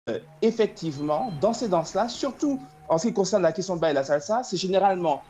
effectivement, dans ces danses-là, surtout en ce qui concerne la question de la salsa, c'est généralement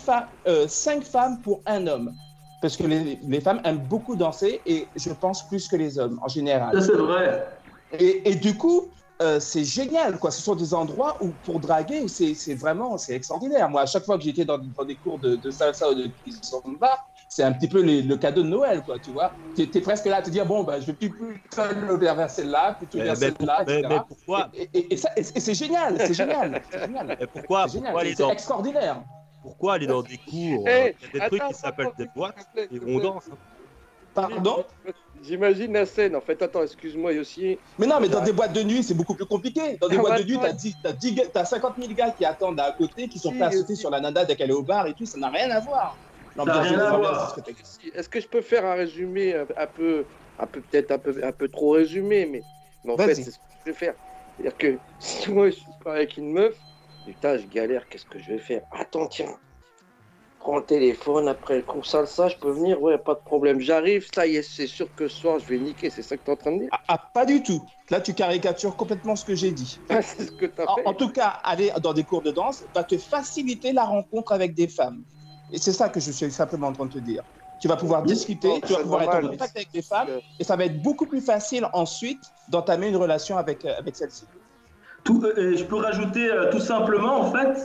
5 femmes pour un homme. Parce que les femmes aiment beaucoup danser et je pense plus que les hommes en général. Ça, c'est vrai. Et du coup, c'est génial, quoi. Ce sont des endroits où, pour draguer, c'est vraiment c'est extraordinaire. Moi, à chaque fois que j'étais dans des cours de salsa ou de kizomba, c'est un petit peu le cadeau de Noël, quoi, tu vois. Tu es presque là à te dire, bon, ben, je vais plutôt vers celle-là, plutôt vers celle-là, Mais etc. pourquoi, Et c'est génial, c'est génial, c'est génial. mais pourquoi, C'est génial, aller c'est dans, extraordinaire. pourquoi aller dans des cours? Hey, Il y a des trucs attends, qui s'appellent attends, des boîtes s'il te plaît, et s'il te on plaît. danse, hein. Pardon? J'imagine la scène, en fait. Attends, excuse-moi aussi. Mais non, mais dans des boîtes de nuit, c'est beaucoup plus compliqué. Dans des boîtes de nuit, t'as 50 000 gars qui attendent à côté, qui sont prêts à sauter sur la nana dès qu'elle est au bar et tout. Ça n'a rien à voir. Ça n'a rien à voir. Est-ce que je peux faire un résumé peut-être un peu trop résumé, mais en fait, c'est ce que je vais faire. C'est-à-dire que si moi je suis pas avec une meuf, putain, je galère, qu'est-ce que je vais faire? Attends, tiens, prends le téléphone, après le cours salsa, je peux venir? Ouais, pas de problème, j'arrive, ça y est, c'est sûr que ce soir, je vais niquer, c'est ça que tu es en train de dire? Pas du tout. Là, tu caricatures complètement ce que j'ai dit. C'est ce que tu as fait. En tout cas, aller dans des cours de danse va te faciliter la rencontre avec des femmes. Et c'est ça que je suis simplement en train de te dire. Tu vas pouvoir discuter, tu vas pouvoir être en contact avec des femmes, et ça va être beaucoup plus facile ensuite d'entamer une relation avec celle-ci. Je peux rajouter tout simplement, en fait,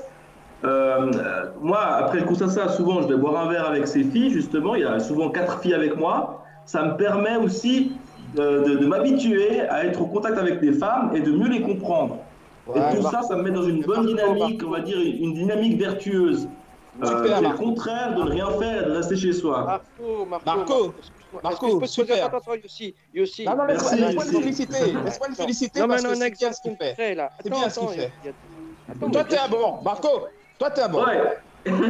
moi, après le cours ça, souvent, je vais boire un verre avec ces filles, justement. Il y a souvent 4 filles avec moi. Ça me permet aussi de m'habituer à être au contact avec des femmes et de mieux les comprendre. Ouais, et tout ça, ça me met dans une bonne dynamique, on va dire une dynamique vertueuse. C'est le contraire de ne rien faire et de rester chez soi. Marco, super. Attends, Yossi. Non, laisse-moi le féliciter. Laisse-moi le féliciter parce que c'est bien ce qu'il fait. C'est bien ce qu'il fait. Toi, t'es un bon. Marco, toi, t'es un bon. Ouais.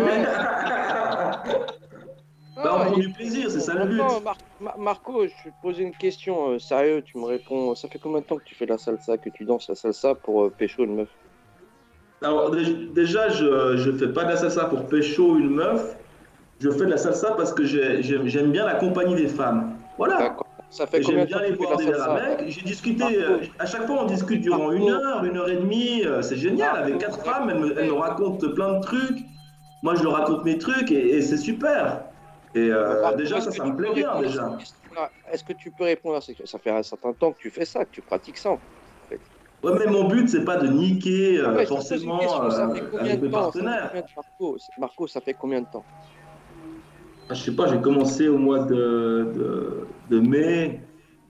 On prend du plaisir, c'est ça le but. Marco, je vais te poser une question sérieux. Tu me réponds. Ça fait combien de temps que tu fais la salsa, que tu danses la salsa pour pécho une meuf? Alors déjà, je fais pas de la salsa pour pécho une meuf. Je fais de la salsa parce que j'aime bien la compagnie des femmes. Voilà. Ça fait combien de temps que tu fais la salsa? J'aime bien les voir des verres avec. J'ai discuté, à chaque fois on discute durant une heure et demie. C'est génial. Avec 4 femmes, elles me racontent plein de trucs. Moi, je leur raconte mes trucs et c'est super. Et déjà, ça me plaît bien déjà. Est-ce que tu peux répondre à ça? Ça fait un certain temps que tu fais ça, que tu pratiques ça en fait. Ouais, mais mon but, c'est pas de niquer forcément avec mes partenaires. Marco, ça fait combien de temps? Je sais pas, j'ai commencé au mois de mai,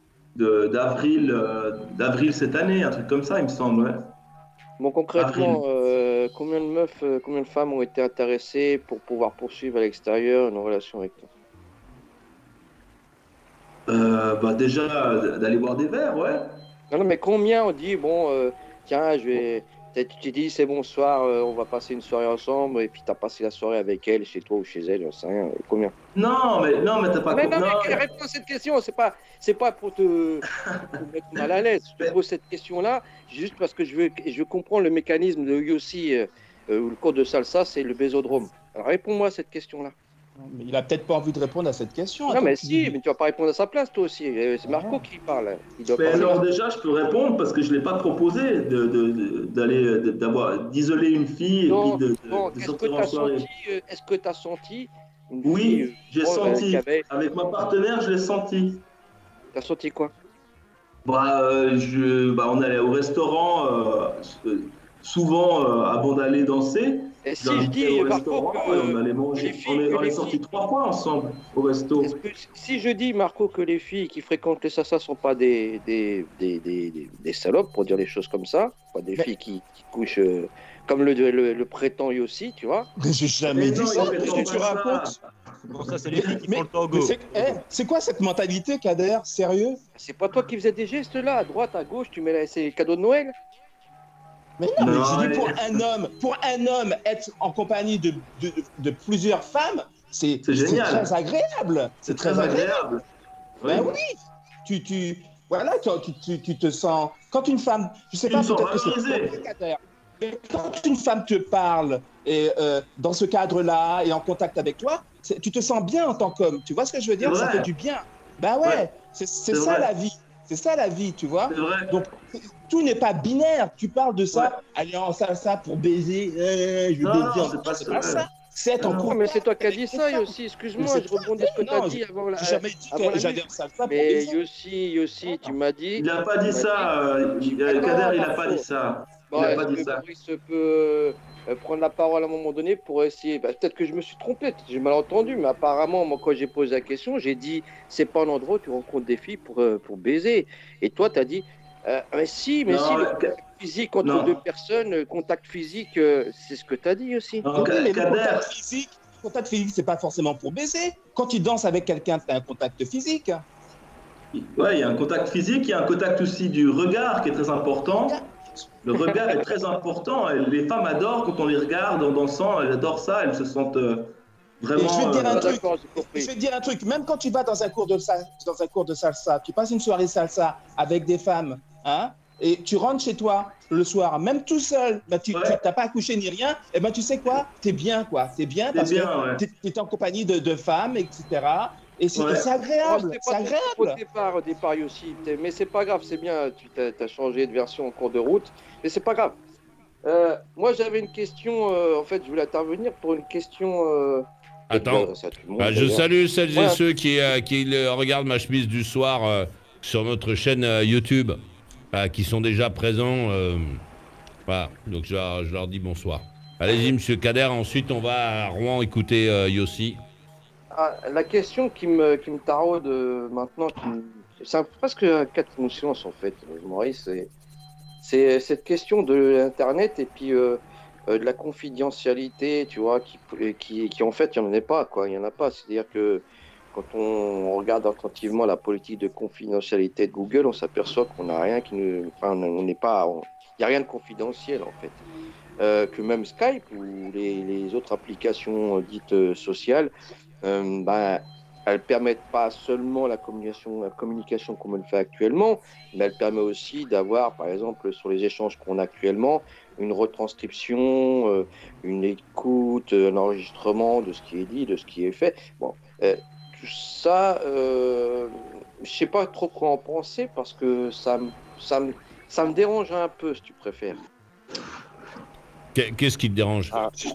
d'avril cette année, un truc comme ça, il me semble. Ouais. Bon, concrètement, combien de meufs, combien de femmes ont été intéressées pour pouvoir poursuivre à l'extérieur une relation avec toi? Déjà, d'aller boire des verres, ouais. Non, mais combien on dit, bon, tiens, tu t'es dit, c'est bon, soir, on va passer une soirée ensemble, et puis tu as passé la soirée avec elle, chez toi ou chez elle, j'en sais rien. Combien? Non, mais t'as pas compris. Mais réponds à cette question, c'est pas pour te mettre mal à l'aise. Je te pose cette question-là, juste parce que je comprends le mécanisme de Yossi, le cours de salsa, c'est le bésodrome. Alors réponds-moi à cette question-là. Mais il a peut-être pas envie de répondre à cette question. Non, mais si, mais tu vas pas répondre à sa place, toi aussi. C'est Marco qui parle. Mais alors déjà, je peux répondre parce que je l'ai pas proposé d'isoler une fille et puis de sortir en soirée. Est-ce que tu as senti Oui, j'ai senti. Avec ma partenaire, je l'ai senti. Tu as senti quoi? On allait au restaurant souvent avant d'aller danser. Et si je dis, Marco, on allait manger, on est sortis 3 fois ensemble au resto. Si je dis, Marco, que les filles qui fréquentent les salsa sont pas des salopes, pour dire les choses comme ça, pas des filles qui couchent comme le prétend Yossi, tu vois. Mais j'ai jamais dit ça. Qu'est-ce que tu racontes? Bon, ça, c'est les filles qui font le tango. C'est quoi cette mentalité, Kader? Sérieux? C'est pas toi qui faisais des gestes là, à droite, à gauche, tu mets c'est cadeau de Noël? Mais non, mais je dis pour un homme, être en compagnie de plusieurs femmes, c'est très agréable. C'est très agréable. Ben oui. Tu te sens. Quand une femme, je sais pas, peut-être que c'est mais quand une femme te parle et dans ce cadre-là et en contact avec toi, tu te sens bien en tant qu'homme. Tu vois ce que je veux dire? Ça fait du bien. Ben ouais. C'est ça la vie. C'est ça la vie, tu vois. C'est vrai. Donc, tout n'est pas binaire. Tu parles de ça, aller en salsa pour baiser, je veux baiser. C'est pas ça. C'est en non, mais c'est toi qui as dit ça, Yossi. Excuse-moi, je rebondis sur ce que tu as dit avant la. J'ai jamais dit que j'allais en salsa pour mais baiser. Yossi, tu m'as dit. Il n'a pas dit ça. Kader, il n'a pas dit ça. Bon, est-ce que Boris peut prendre la parole à un moment donné pour essayer peut-être que je me suis trompé, j'ai mal entendu, mais apparemment, moi, quand j'ai posé la question, j'ai dit c'est pas un endroit où tu rencontres des filles pour baiser. Et toi, tu as dit mais si, le contact physique entre deux personnes, contact physique, c'est ce que tu as dit aussi. Non, mais le contact physique, c'est pas forcément pour baiser. Quand tu danses avec quelqu'un, tu as un contact physique. Ouais, il y a un contact physique, il y a un contact aussi du regard qui est très important. Le regard est très important. Les femmes adorent quand on les regarde en dansant, elles adorent ça, elles se sentent vraiment. Je vais te dire un truc. Même quand tu vas dans un cours de salsa, tu passes une soirée salsa avec des femmes, hein, et tu rentres chez toi le soir, même tout seul, tu n'as pas accouché ni rien, et ben tu sais quoi, t'es bien parce que tu es en compagnie de femmes, etc. Et c'est agréable. C'est agréable. Au départ aussi, mais c'est pas grave, c'est bien. Tu as changé de version en cours de route, mais c'est pas grave. Moi, j'avais une question. En fait, je voulais intervenir pour une question. Attends. Je salue celles et ceux qui regardent ma chemise du soir sur notre chaîne YouTube, qui sont déjà présents. Voilà. Donc je leur dis bonsoir. Allez-y, Monsieur Kader. Ensuite, on va à Rouen écouter Yossi. La question qui me taraude maintenant, c'est presque un cas de silence en fait, Maurice, c'est cette question de l'Internet et puis de la confidentialité, tu vois, qui en fait, il n'y en a pas, quoi. Il n'y en a pas. C'est-à-dire que quand on regarde attentivement la politique de confidentialité de Google, on s'aperçoit qu'on n'a rien qui nous. Enfin, on n'est pas. Il n'y a rien de confidentiel en fait. Que même Skype ou les autres applications dites sociales. Elles permettent pas seulement la communication comme on le fait actuellement, mais elles permettent aussi d'avoir, par exemple, sur les échanges qu'on a actuellement, une retranscription, une écoute, un enregistrement de ce qui est dit, de ce qui est fait. Bon, tout ça, je sais pas trop quoi en penser parce que ça me dérange un peu, si tu préfères. Qu'est-ce qui te dérange ?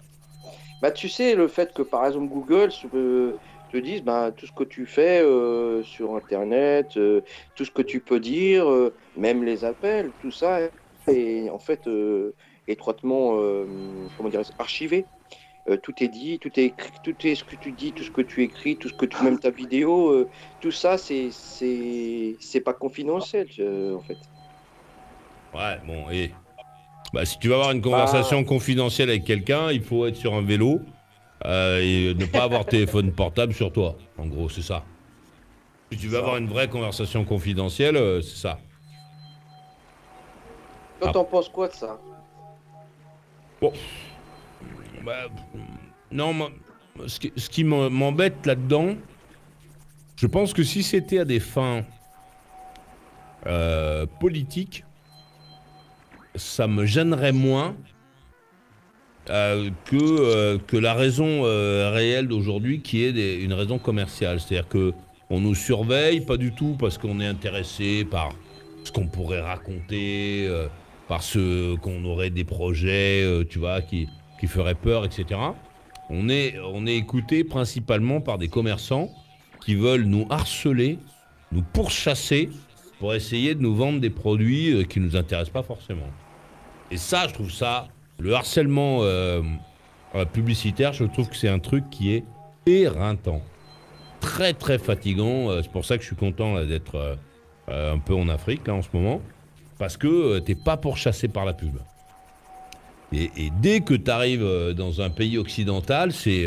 Tu sais, le fait que, par exemple, Google te dise tout ce que tu fais sur Internet, tout ce que tu peux dire, même les appels, tout ça est en fait étroitement archivé. Tout est dit, tout est écrit, tout est ce que tu dis, tout ce que tu écris, tout ce que tu même ta vidéo, tout ça, c'est pas confidentiel, en fait. Ouais, bon, et... si tu veux avoir une conversation confidentielle avec quelqu'un, il faut être sur un vélo et ne pas avoir téléphone portable sur toi. En gros, c'est ça. Si tu veux avoir une vraie conversation confidentielle, c'est ça. Toi, t'en penses quoi de ça ? Bon. Non, ce qui m'embête là-dedans, je pense que si c'était à des fins politiques, ça me gênerait moins que la raison réelle d'aujourd'hui qui est une raison commerciale. C'est-à-dire qu'on nous surveille, pas du tout parce qu'on est intéressé par ce qu'on pourrait raconter, parce qu'on aurait des projets, tu vois, qui feraient peur, etc. On est écouté principalement par des commerçants qui veulent nous harceler, nous pourchasser pour essayer de nous vendre des produits qui ne nous intéressent pas forcément. Et ça, je trouve ça, le harcèlement publicitaire, je trouve que c'est un truc qui est éreintant. Très, très fatigant. C'est pour ça que je suis content là, d'être un peu en Afrique, là, en ce moment. Parce que t'es pas pourchassé par la pub. Et dès que tu arrives dans un pays occidental, c'est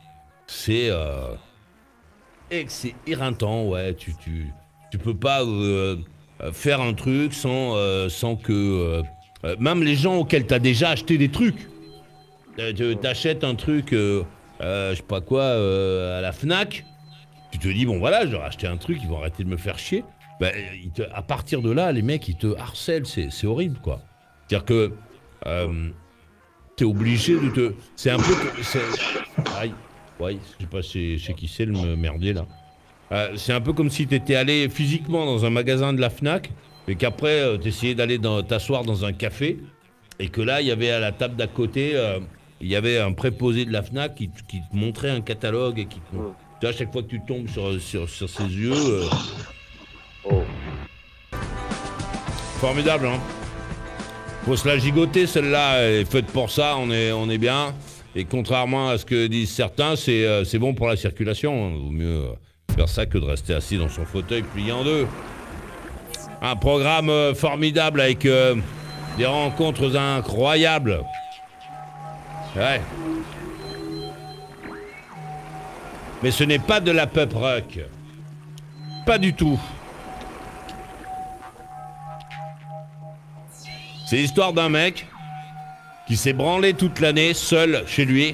éreintant, ouais. Tu peux pas faire un truc sans que... même les gens auxquels tu as déjà acheté des trucs. T'achètes un truc, je sais pas quoi, à la Fnac. Tu te dis, bon voilà, je leur ai acheté un truc, ils vont arrêter de me faire chier. À partir de là, les mecs, ils te harcèlent, c'est horrible, quoi. C'est-à-dire que t'es obligé de te... C'est un peu... Aïe, ouais, je sais pas chez qui c'est le merdier, là. C'est un peu comme si tu étais allé physiquement dans un magasin de la Fnac et qu'après, tu essayais d'aller t'asseoir dans un café et que là, il y avait à la table d'à côté, il y avait un préposé de la Fnac qui te montrait un catalogue et qui te... Tu vois, à chaque fois que tu tombes sur ses yeux... Formidable, hein. Faut se la gigoter, celle-là, elle est faite pour ça, on est bien. Et contrairement à ce que disent certains, c'est bon pour la circulation. Hein. Vaut mieux faire ça que de rester assis dans son fauteuil plié en deux. Un programme formidable avec des rencontres incroyables. Ouais. Mais ce n'est pas de la pop rock. Pas du tout. C'est l'histoire d'un mec qui s'est branlé toute l'année, seul, chez lui,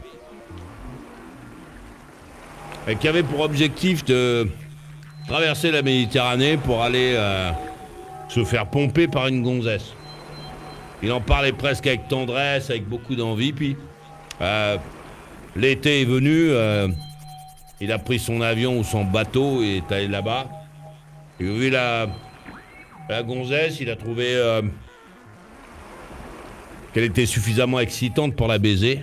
et qui avait pour objectif de traverser la Méditerranée pour aller se faire pomper par une gonzesse. Il en parlait presque avec tendresse, avec beaucoup d'envie, puis l'été est venu, il a pris son avion ou son bateau et est allé là-bas. Il a vu la gonzesse, il a trouvé... qu'elle était suffisamment excitante pour la baiser.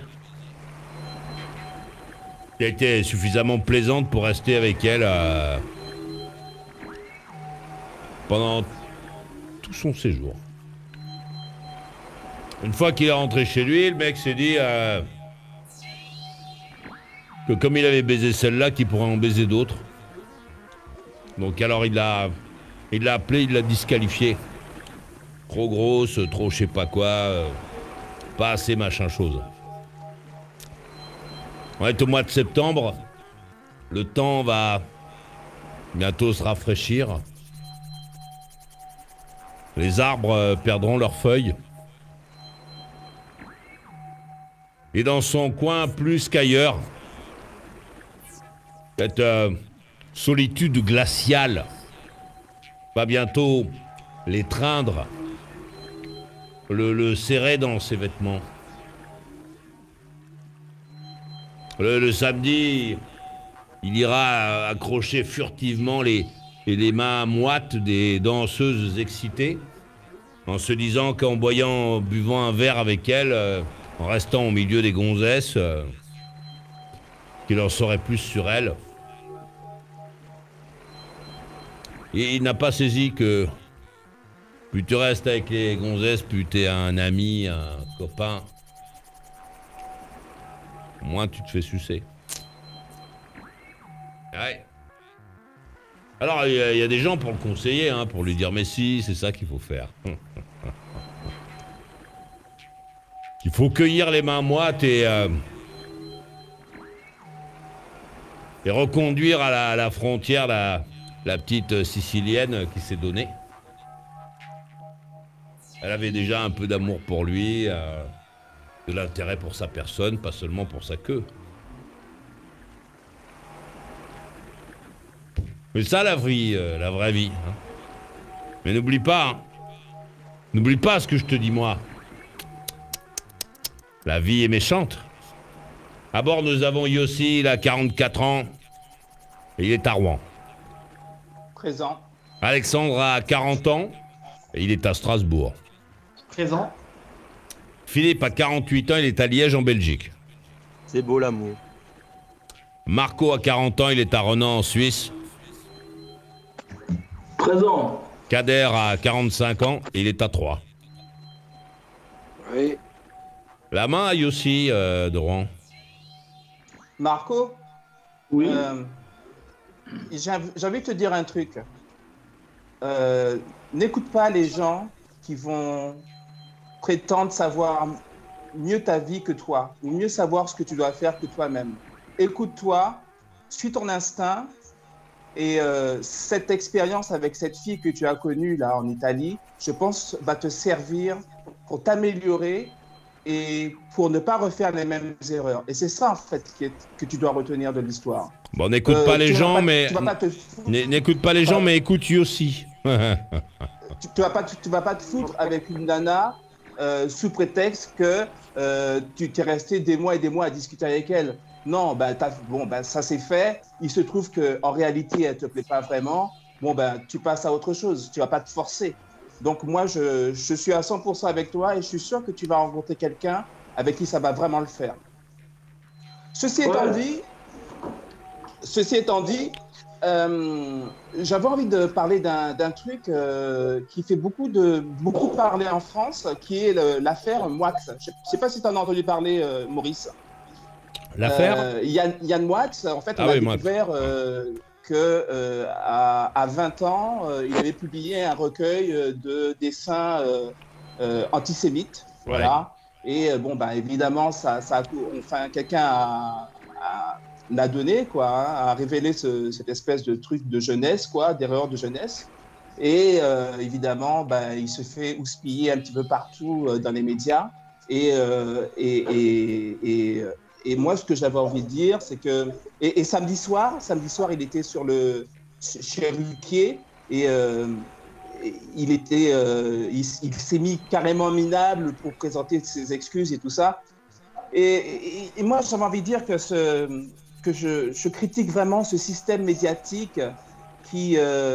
Qu'elle était suffisamment plaisante pour rester avec elle pendant tout son séjour. Une fois qu'il est rentré chez lui, le mec s'est dit que comme il avait baisé celle-là, qu'il pourrait en baiser d'autres. Donc alors il l'a appelé, il l'a disqualifié. Trop grosse, trop je sais pas quoi... pas assez machin chose. On est au mois de septembre. Le temps va bientôt se rafraîchir. Les arbres perdront leurs feuilles. Et dans son coin, plus qu'ailleurs, cette solitude glaciale va bientôt l'étreindre. Le serrer dans ses vêtements. Le samedi, il ira accrocher furtivement les mains moites des danseuses excitées, en se disant qu'en buvant un verre avec elles, en restant au milieu des gonzesses, qu'il en saurait plus sur elles. Et il n'a pas saisi que plus tu restes avec les gonzesses, plus t'es un ami, un copain, moins tu te fais sucer. Ouais. Alors, il y a des gens pour le conseiller, hein, pour lui dire « Mais si, c'est ça qu'il faut faire. » Il faut cueillir les mains moites et reconduire à la frontière la petite Sicilienne qui s'est donnée. Elle avait déjà un peu d'amour pour lui, de l'intérêt pour sa personne, pas seulement pour sa queue. Mais ça, la vraie vie. Hein. Mais n'oublie pas ce que je te dis, moi. La vie est méchante. À bord, nous avons Yossi, il a 44 ans, et il est à Rouen. Présent. Alexandre a 40 ans, et il est à Strasbourg. Présent. Philippe a 48 ans, il est à Liège en Belgique. C'est beau l'amour. Marco a 40 ans, il est à Renan en Suisse. Présent. Kader a 45 ans, et il est à Troyes. Oui. La main à Yossi de Rouen. Marco. Oui. J'ai envie de te dire un truc. N'écoute pas les gens qui vont prétendre savoir mieux ta vie que toi, ou mieux savoir ce que tu dois faire que toi-même. Écoute-toi, suis ton instinct, et cette expérience avec cette fille que tu as connue là en Italie, je pense, va te servir pour t'améliorer et pour ne pas refaire les mêmes erreurs. Et c'est ça, en fait, que tu dois retenir de l'histoire. Bon, n'écoute pas les gens, mais... N'écoute pas les gens, mais écoute Yossi. Tu vas pas te foutre avec une nana sous prétexte que tu t'es resté des mois et des mois à discuter avec elle. non, ça c'est fait. Il se trouve qu'en réalité, elle ne te plaît pas vraiment. Bon, tu passes à autre chose. Tu ne vas pas te forcer. Donc, moi, je suis à 100% avec toi et je suis sûr que tu vas rencontrer quelqu'un avec qui ça va vraiment le faire. Ceci étant dit, j'avais envie de parler d'un truc qui fait beaucoup parler en France, qui est l'affaire Moix. Je ne sais pas si tu en as entendu parler, Maurice. L'affaire Yann Moix, en fait, on a découvert qu'à 20 ans, il avait publié un recueil de dessins antisémites. Ouais. Voilà. Et évidemment, quelqu'un l'a donné, a révélé cette espèce de truc de jeunesse, d'erreur de jeunesse. Et évidemment, il se fait houspiller un petit peu partout dans les médias. Et moi, ce que j'avais envie de dire, c'est que... Et samedi soir, il était chez Ruquier et il s'est mis carrément minable pour présenter ses excuses et tout ça. Et moi, j'avais envie de dire que je critique vraiment ce système médiatique qui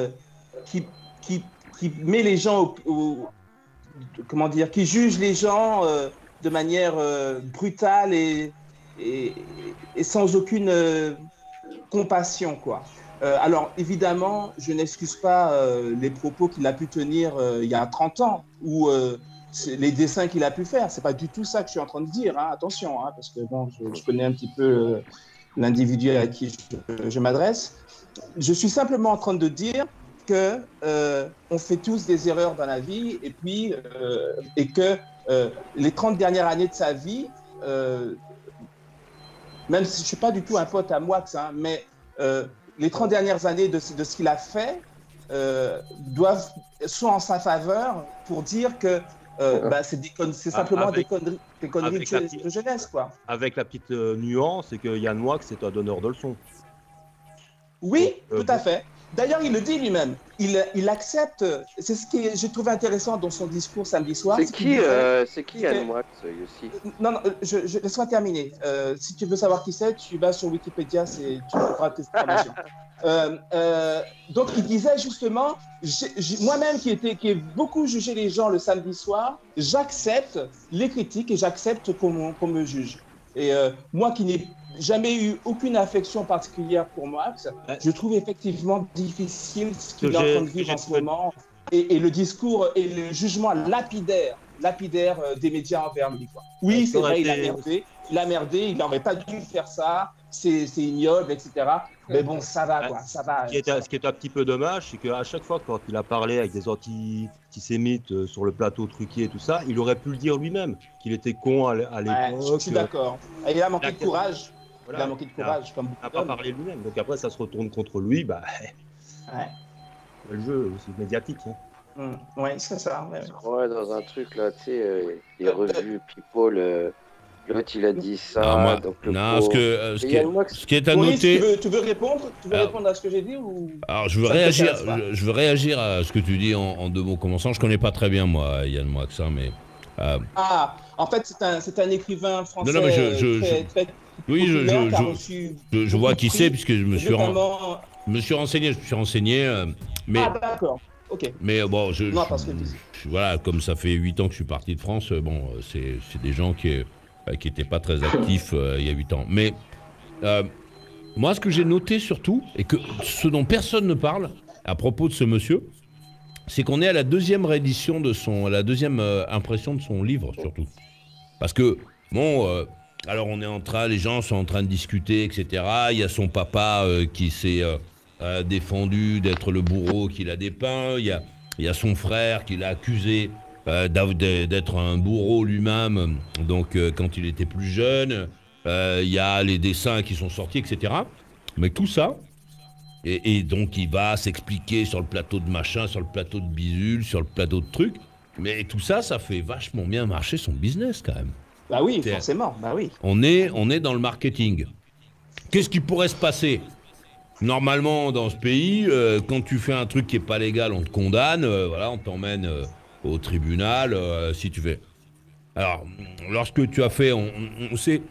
met les gens qui juge les gens de manière brutale et sans aucune compassion, quoi. Alors, évidemment, je n'excuse pas les propos qu'il a pu tenir il y a 30 ans ou les dessins qu'il a pu faire. C'est pas du tout ça que je suis en train de dire, hein. Attention, hein, parce que bon, je connais un petit peu l'individu à qui je m'adresse. Je suis simplement en train de dire que on fait tous des erreurs dans la vie et puis et que les 30 dernières années de sa vie, même si je ne suis pas du tout un pote à Moix, hein, mais les 30 dernières années de ce qu'il a fait sont en sa faveur pour dire que c'est simplement des conneries de jeunesse, quoi. Avec la petite nuance, c'est que Yann Moix est un donneur de leçons. Oui, tout à fait. D'ailleurs, il le dit lui-même. Il accepte. C'est ce que j'ai trouvé intéressant dans son discours samedi soir. C'est qui Yann Moix, aussi? Non, laisse-moi terminer. Si tu veux savoir qui c'est, tu vas sur Wikipédia, tu trouveras tes informations. Donc, il disait justement, moi-même qui ai beaucoup jugé les gens le samedi soir, j'accepte les critiques et j'accepte qu'on me juge. Et moi qui n'ai jamais eu aucune affection particulière pour Moix, je trouve effectivement difficile ce qu'il est en train de vivre en ce moment et le discours et le jugement lapidaire des médias envers lui, quoi. Oui, c'est vrai, il a merdé, il n'aurait pas dû faire ça, c'est ignoble, etc. Mais bon, ça va, quoi, ça va. Ce qui est un petit peu dommage, c'est qu'à chaque fois, quand il a parlé avec des antisémites sur le plateau Truquier et tout ça, il aurait pu le dire lui-même, qu'il était con à l'époque. Je suis d'accord. Il a manqué de courage. Voilà. Il a manqué de courage, comme beaucoup. Il n'a pas parlé lui-même. Donc après, ça se retourne contre lui. Le jeu, c'est médiatique. Hein. Oui, c'est ça. Ouais, dans un truc, là, tu sais, les revues People... L'autre, il a dit ça. Ce qui est à Maurice, noter. Tu veux répondre à ce que j'ai dit ou... Alors, je veux réagir à ce que tu dis en deux mots commençant. Je connais pas très bien, moi, Yann Moix, mais. En fait, c'est un écrivain français. Non, mais très oui, je vois qui c'est, puisque je me suis renseigné. Mais, d'accord. Ok. Mais bon, parce que voilà, comme ça fait 8 ans que je suis parti de France, bon, c'est des gens qui n'étaient pas très actifs il y a 8 ans. Mais moi, ce que j'ai noté surtout, et que ce dont personne ne parle à propos de ce monsieur, c'est qu'on est à la deuxième réédition la deuxième impression de son livre, surtout. Parce que, bon, alors les gens sont en train de discuter, etc. Il y a son papa qui s'est défendu d'être le bourreau qu'il a dépeint. Il y a son frère qui l'a accusé d'être un bourreau lui-même, donc quand il était plus jeune. Il y a les dessins qui sont sortis, etc. Mais tout ça, et donc il va s'expliquer sur le plateau de machin, sur le plateau de bidule, sur le plateau de trucs. Mais tout ça, ça fait vachement bien marcher son business quand même. Bah oui, forcément, bah oui. On est dans le marketing. Qu'est-ce qui pourrait se passer ? Normalement, dans ce pays, quand tu fais un truc qui n'est pas légal, on te condamne, voilà, on t'emmène au tribunal, si tu fais. Alors, lorsque tu as fait, on sait,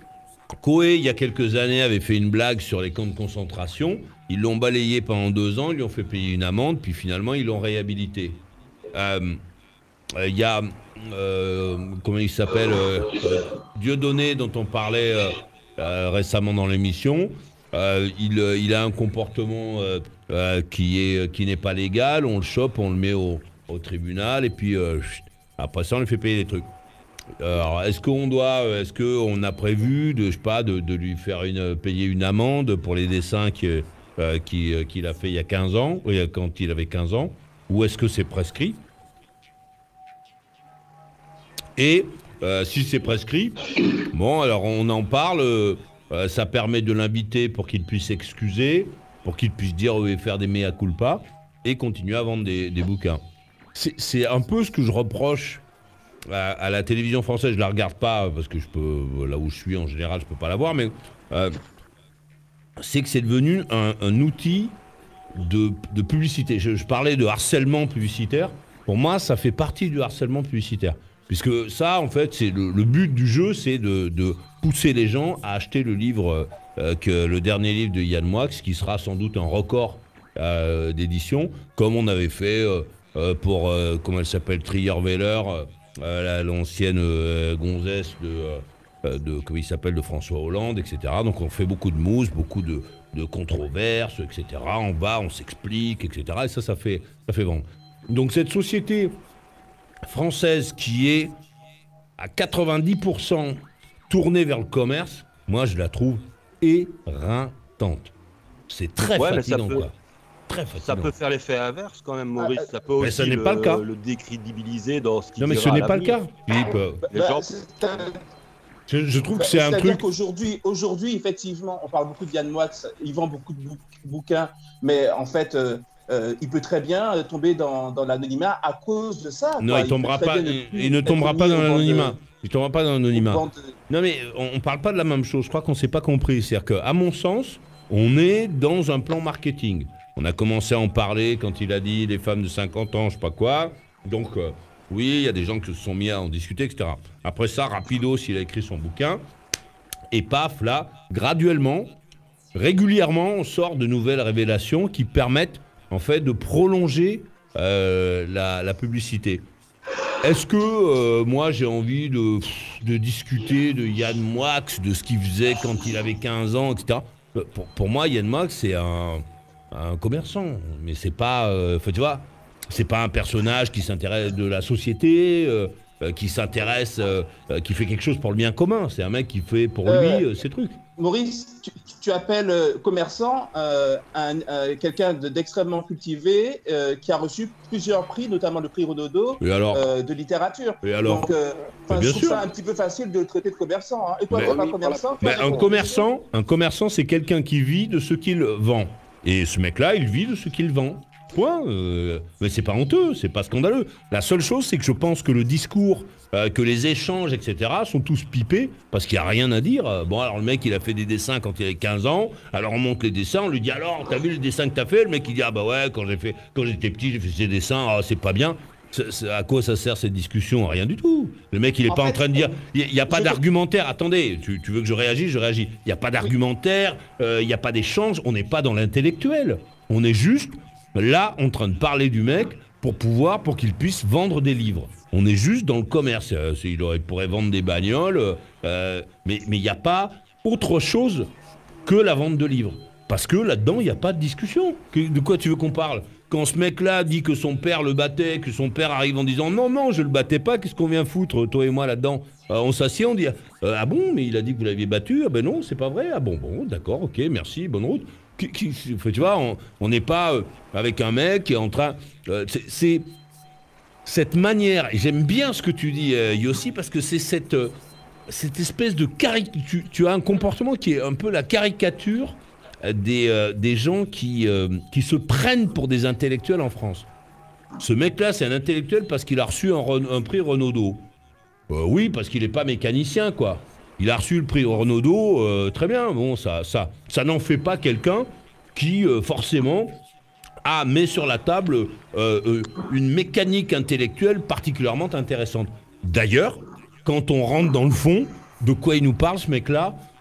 Coé, il y a quelques années, avait fait une blague sur les camps de concentration. Ils l'ont balayé pendant 2 ans, ils lui ont fait payer une amende, puis finalement, ils l'ont réhabilité. Il y a, comment il s'appelle, Dieudonné, dont on parlait récemment dans l'émission. Il a un comportement qui n'est pas légal. On le chope, on le met au tribunal, et puis après ça, on lui fait payer des trucs. Alors, est-ce qu'on a prévu de lui faire payer une amende pour les dessins qu'il a fait il y a 15 ans, quand il avait 15 ans, ou est-ce que c'est prescrit? Et si c'est prescrit, bon, alors on en parle, ça permet de l'inviter pour qu'il puisse s'excuser, pour qu'il puisse dire et faire des mea culpa, et continuer à vendre des bouquins. C'est un peu ce que je reproche à la télévision française. Je la regarde pas parce que là où je suis en général, je peux pas la voir, mais c'est que c'est devenu un outil de publicité. Je parlais de harcèlement publicitaire. Pour moi, ça fait partie du harcèlement publicitaire. Puisque ça, en fait, c'est le but du jeu, c'est de pousser les gens à acheter le livre, le dernier livre de Yann Moix, qui sera sans doute un record d'édition, comme on avait fait pour, comment elle s'appelle, Trierweiler, l'ancienne gonzesse comment il s'appelle, de François Hollande, etc. Donc on fait beaucoup de mousse, beaucoup de controverses, etc. On s'explique, etc. Et ça fait vendre. Donc cette société française qui est à 90% tournée vers le commerce, moi je la trouve éreintante. C'est très fatigant, quoi. Très fatigant. Ça peut faire l'effet inverse quand même, Maurice. Ça peut aussi ça n'est pas le cas. Le décrédibiliser dans ce qu'il Non, mais ce n'est pas le cas, Philippe. Je trouve que c'est un truc... Aujourd'hui, effectivement, on parle beaucoup de Yann Moix, il vend beaucoup de bouquins, mais en fait... il peut très bien tomber dans l'anonymat à cause de ça. Non, il ne tombera pas dans l'anonymat. Il ne tombera pas dans l'anonymat. Non, mais on ne parle pas de la même chose. Je crois qu'on ne s'est pas compris. C'est-à-dire qu'à mon sens, on est dans un plan marketing. On a commencé à en parler quand il a dit les femmes de 50 ans, je ne sais pas quoi. Donc, oui, il y a des gens qui se sont mis à en discuter, etc. Après ça, rapidos, il a écrit son bouquin. Et paf, là, graduellement, régulièrement, on sort de nouvelles révélations qui permettent en fait, de prolonger la publicité. Est-ce que moi, j'ai envie de discuter de Yann Moix, de ce qu'il faisait quand il avait 15 ans, etc. Pour moi, Yann Moix, c'est un commerçant. Mais c'est pas... tu vois, c'est pas un personnage qui s'intéresse de la société, qui s'intéresse, qui fait quelque chose pour le bien commun. C'est un mec qui fait pour lui ses trucs. Maurice, tu appelles commerçant quelqu'un d'extrêmement cultivé qui a reçu plusieurs prix, notamment le prix Renaudot de littérature. Et alors donc, je trouve ça un petit peu facile de le traiter de commerçant. Hein. Et toi, tu n'es pas commerçant? Un commerçant, c'est quelqu'un qui vit de ce qu'il vend. Et ce mec-là, il vit de ce qu'il vend. Point. Mais c'est pas honteux, c'est pas scandaleux. La seule chose, c'est que je pense que le discours, que les échanges, etc., sont tous pipés parce qu'il n'y a rien à dire. Bon, alors le mec, il a fait des dessins quand il avait 15 ans. Alors on monte les dessins, on lui dit alors, t'as vu les dessins que t'as fait? Le mec, il dit ah bah ouais, quand j'étais petit, j'ai fait ces dessins, ah, c'est pas bien. À quoi ça sert cette discussion? Rien du tout. Le mec, il n'est pas en train de dire... Il n'y a pas d'argumentaire. Attendez, tu veux que je réagisse? Je réagis. Il n'y a pas d'argumentaire, il n'y a pas d'échange. On n'est pas dans l'intellectuel. On est juste là en train de parler du mec pour qu'il puisse vendre des livres. On est juste dans le commerce. Il pourrait vendre des bagnoles, mais il n'y a pas autre chose que la vente de livres. Parce que là-dedans, il n'y a pas de discussion. De quoi tu veux qu'on parle? Quand ce mec-là dit que son père le battait, que son père arrive en disant « Non, je le battais pas, qu'est-ce qu'on vient foutre, toi et moi, là-dedans ?» On s'assied, on dit « Ah bon, mais il a dit que vous l'aviez battu? Ah ben non, c'est pas vrai. Ah bon, d'accord, ok, merci, bonne route. » Tu vois, on n'est pas avec un mec qui est en train... c'est cette manière, et j'aime bien ce que tu dis, Yossi, parce que c'est cette espèce de caricature. Tu as un comportement qui est un peu la caricature des gens qui se prennent pour des intellectuels en France. Ce mec-là, c'est un intellectuel parce qu'il a reçu un prix Renaudot. Oui, parce qu'il n'est pas mécanicien, quoi. Il a reçu le prix Renaudot, très bien. Bon, ça n'en fait pas quelqu'un qui, forcément, met sur la table une mécanique intellectuelle particulièrement intéressante. D'ailleurs, quand on rentre dans le fond, de quoi il nous parle, ce mec-là?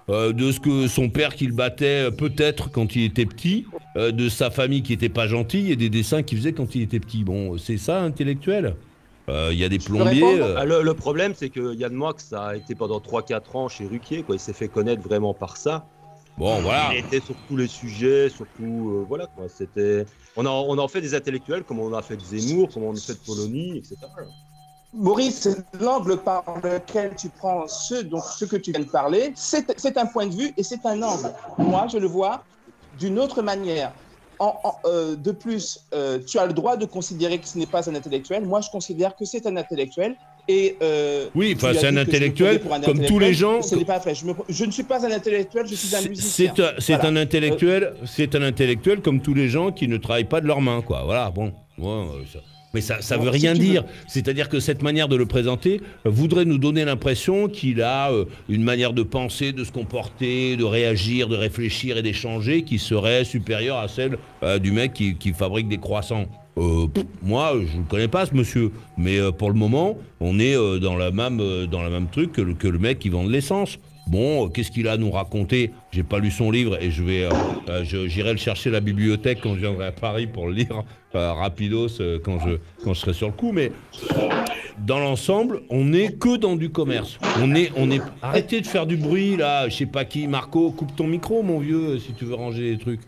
de ce que son père qui le battait peut-être quand il était petit, de sa famille qui était pas gentille et des dessins qu'il faisait quand il était petit. Bon, c'est ça, intellectuel. Il y a des plombiers. Le problème, c'est que Yann Moix a été pendant 3-4 ans chez Ruquier, quoi. Il s'est fait connaître vraiment par ça. Bon, voilà. Il était sur tous les sujets, surtout, voilà, quoi. C'était... On a fait des intellectuels, comme on a fait de Zemmour, comme on a fait de Polony, etc. Maurice, c'est l'angle par lequel tu prends ce que tu viens de parler, c'est un point de vue et c'est un angle. Moi, je le vois d'une autre manière. De plus, tu as le droit de considérer que ce n'est pas un intellectuel. Moi, je considère que c'est un intellectuel. Et, oui, enfin, c'est un intellectuel, comme tous les gens. Ce n'est pas vrai. Je ne suis pas un intellectuel, je suis un musicien. C'est voilà. C'est un intellectuel comme tous les gens qui ne travaillent pas de leurs mains, quoi. Voilà, bon. Ouais, mais ça veut rien dire. C'est-à-dire que cette manière de le présenter voudrait nous donner l'impression qu'il a une manière de penser, de se comporter, de réagir, de réfléchir et d'échanger qui serait supérieure à celle du mec qui fabrique des croissants. Moi, je ne connais pas ce monsieur, mais pour le moment, on est dans la même truc que le mec qui vend de l'essence. Bon, qu'est-ce qu'il a à nous raconter? J'ai pas lu son livre et j'irai le chercher à la bibliothèque quand je viendrai à Paris pour le lire rapidos quand je serai sur le coup. Mais dans l'ensemble, on n'est que dans du commerce. Arrêtez de faire du bruit là. Je sais pas qui. Marco, coupe ton micro, mon vieux, si tu veux ranger les trucs.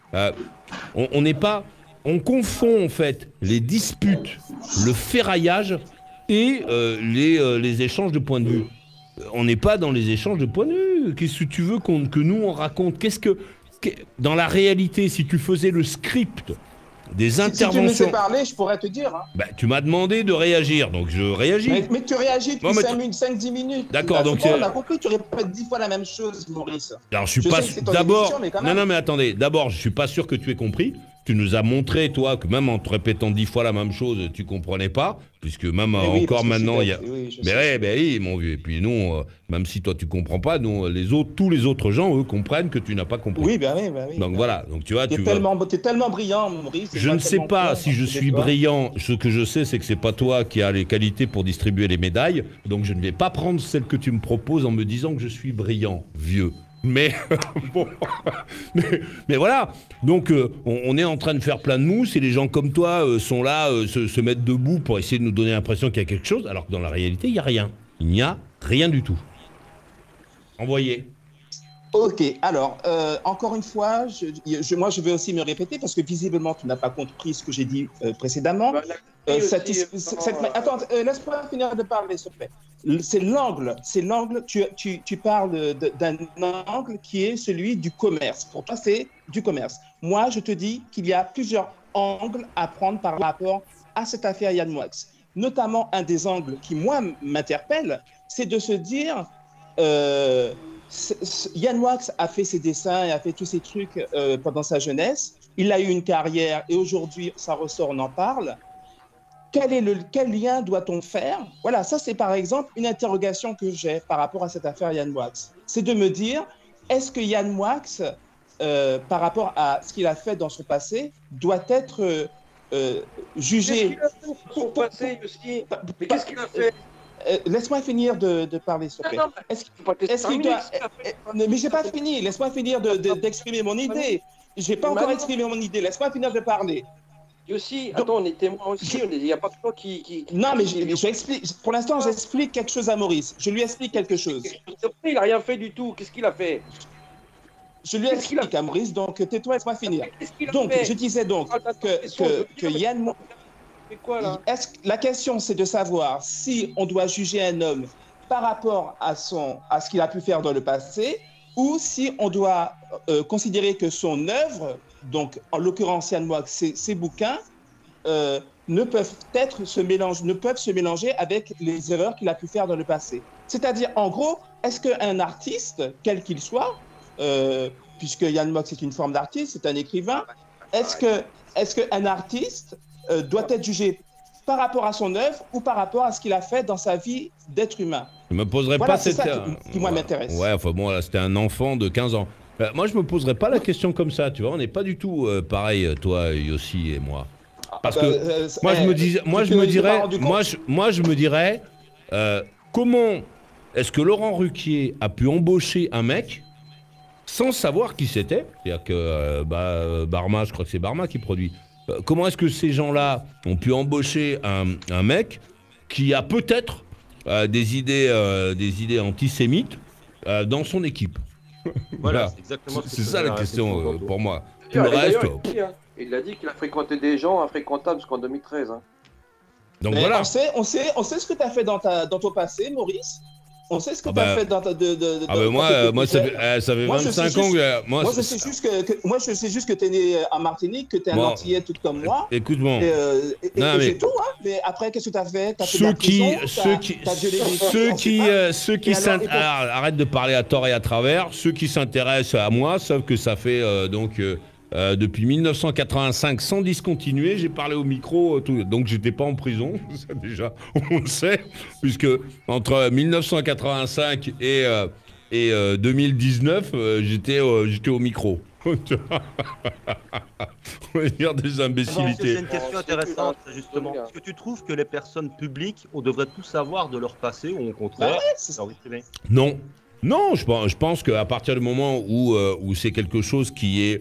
On n'est pas. On confond en fait les disputes, le ferraillage et les échanges de points de vue. On n'est pas dans les échanges de points de vue. Qu'est-ce que tu veux que nous on raconte? Dans la réalité, si tu faisais le script des interventions... Si tu me laissais parler, je pourrais te dire. Hein. Bah, tu m'as demandé de réagir, donc je réagis. Mais tu réagis depuis 5-10 minutes. D'accord, donc... on a compris, tu répètes 10 fois la même chose, Maurice. Alors, je suis pas... D'abord... Non, mais attendez. D'abord, je suis pas sûr que tu aies compris. Tu nous as montré, toi, que même en te répétant 10 fois la même chose, tu comprenais pas, puisque même encore maintenant, il y a... Oui, mon vieux. Et puis nous, même si toi tu comprends pas, nous, tous les autres gens, eux, comprennent que tu n'as pas compris. Oui. Donc voilà. Donc tu vois, t'es tellement brillant, Maurice. Je ne sais pas si je suis brillant. Ce que je sais, c'est que c'est pas toi qui as les qualités pour distribuer les médailles. Donc je ne vais pas prendre celle que tu me proposes en me disant que je suis brillant, vieux. Mais bon, mais voilà. Donc on est en train de faire plein de mousse et les gens comme toi sont là, se mettent debout pour essayer de nous donner l'impression qu'il y a quelque chose, alors que dans la réalité il n'y a rien. Il n'y a rien du tout. Envoyez. Ok, alors encore une fois, moi je vais aussi me répéter parce que visiblement tu n'as pas compris ce que j'ai dit précédemment. Attends, laisse-moi finir de parler, s'il te plaît. C'est l'angle, tu parles d'un angle qui est celui du commerce. Pour toi, c'est du commerce. Moi, je te dis qu'il y a plusieurs angles à prendre par rapport à cette affaire Yann Moix. Notamment, un des angles qui, moi, m'interpelle, c'est de se dire... Yann Moix a fait ses dessins et a fait tous ces trucs pendant sa jeunesse. Il a eu une carrière et aujourd'hui, ça ressort, on en parle. Quel lien doit-on faire? Voilà, ça c'est par exemple une interrogation que j'ai par rapport à cette affaire Yann Moix. C'est de me dire, est-ce que Yann Moix, par rapport à ce qu'il a fait dans son passé, doit être jugé... Qu'est-ce qu'il a fait? Laisse-moi finir de parler, s'il te plaît. Mais j'ai pas fini. Laisse-moi finir d'exprimer mon idée. J'ai pas encore exprimé mon idée. Laisse-moi finir de parler. Aussi, attends, on est témoin aussi. Il n'y a pas que toi qui... Non, mais j'explique. Pour l'instant, j'explique quelque chose à Maurice. Je lui explique quelque chose. Il n'a rien fait du tout. Qu'est-ce qu'il a fait? Je lui explique à Maurice. Donc, tais-toi, laisse-moi finir. Donc, je disais donc que Yann... Quoi, là? La question, c'est de savoir si on doit juger un homme par rapport à ce qu'il a pu faire dans le passé, ou si on doit considérer que son œuvre, donc en l'occurrence Yann Moix, ses bouquins, ne peuvent se mélanger avec les erreurs qu'il a pu faire dans le passé. C'est-à-dire, en gros, est-ce qu'un artiste, quel qu'il soit, puisque Yann Moix est une forme d'artiste, c'est un écrivain, est-ce qu'un artiste doit être jugé par rapport à son œuvre ou par rapport à ce qu'il a fait dans sa vie d'être humain? Je me poserai pas cette... C'est ça qui moi, m'intéresse. Ouais, enfin bon, là, c'était un enfant de 15 ans. Moi, je me poserais pas la question comme ça, tu vois. On n'est pas du tout pareil, toi, Yossi et moi. Parce que moi, je me dirais, comment est-ce que Laurent Ruquier a pu embaucher un mec sans savoir qui c'était? C'est-à-dire que Barma, je crois que c'est Barma qui produit. Comment est-ce que ces gens-là ont pu embaucher un mec qui a peut-être des idées antisémites dans son équipe? Voilà, c'est exactement c'est ça la question pour moi. Tout le reste, il a dit qu'il a fréquenté des gens infréquentables jusqu'en 2013. Hein. Donc voilà. On sait ce que tu as fait dans ton passé, Maurice. On sait ce que tu as fait dans ta. Moi, ça fait 25 ans que. Moi, je sais juste que tu es né en Martinique, que tu es un Antillais tout comme moi. Écoute-moi. Et c'est tout, hein. Mais après, qu'est-ce que tu as fait? Tu as fait de la prison, ceux qui s'intéressent. Arrête de parler à tort et à travers. Ceux qui s'intéressent à moi savent que ça fait depuis 1985 sans discontinuer, j'ai parlé au micro, donc j'étais pas en prison, ça déjà on le sait, puisque entre 1985 et 2019, j'étais au micro. On va dire des imbécilités. C'est une question intéressante, justement. Est-ce que tu trouves que les personnes publiques, on devrait tout savoir de leur passé ou au contraire Non. Non, je pense qu'à partir du moment où c'est quelque chose qui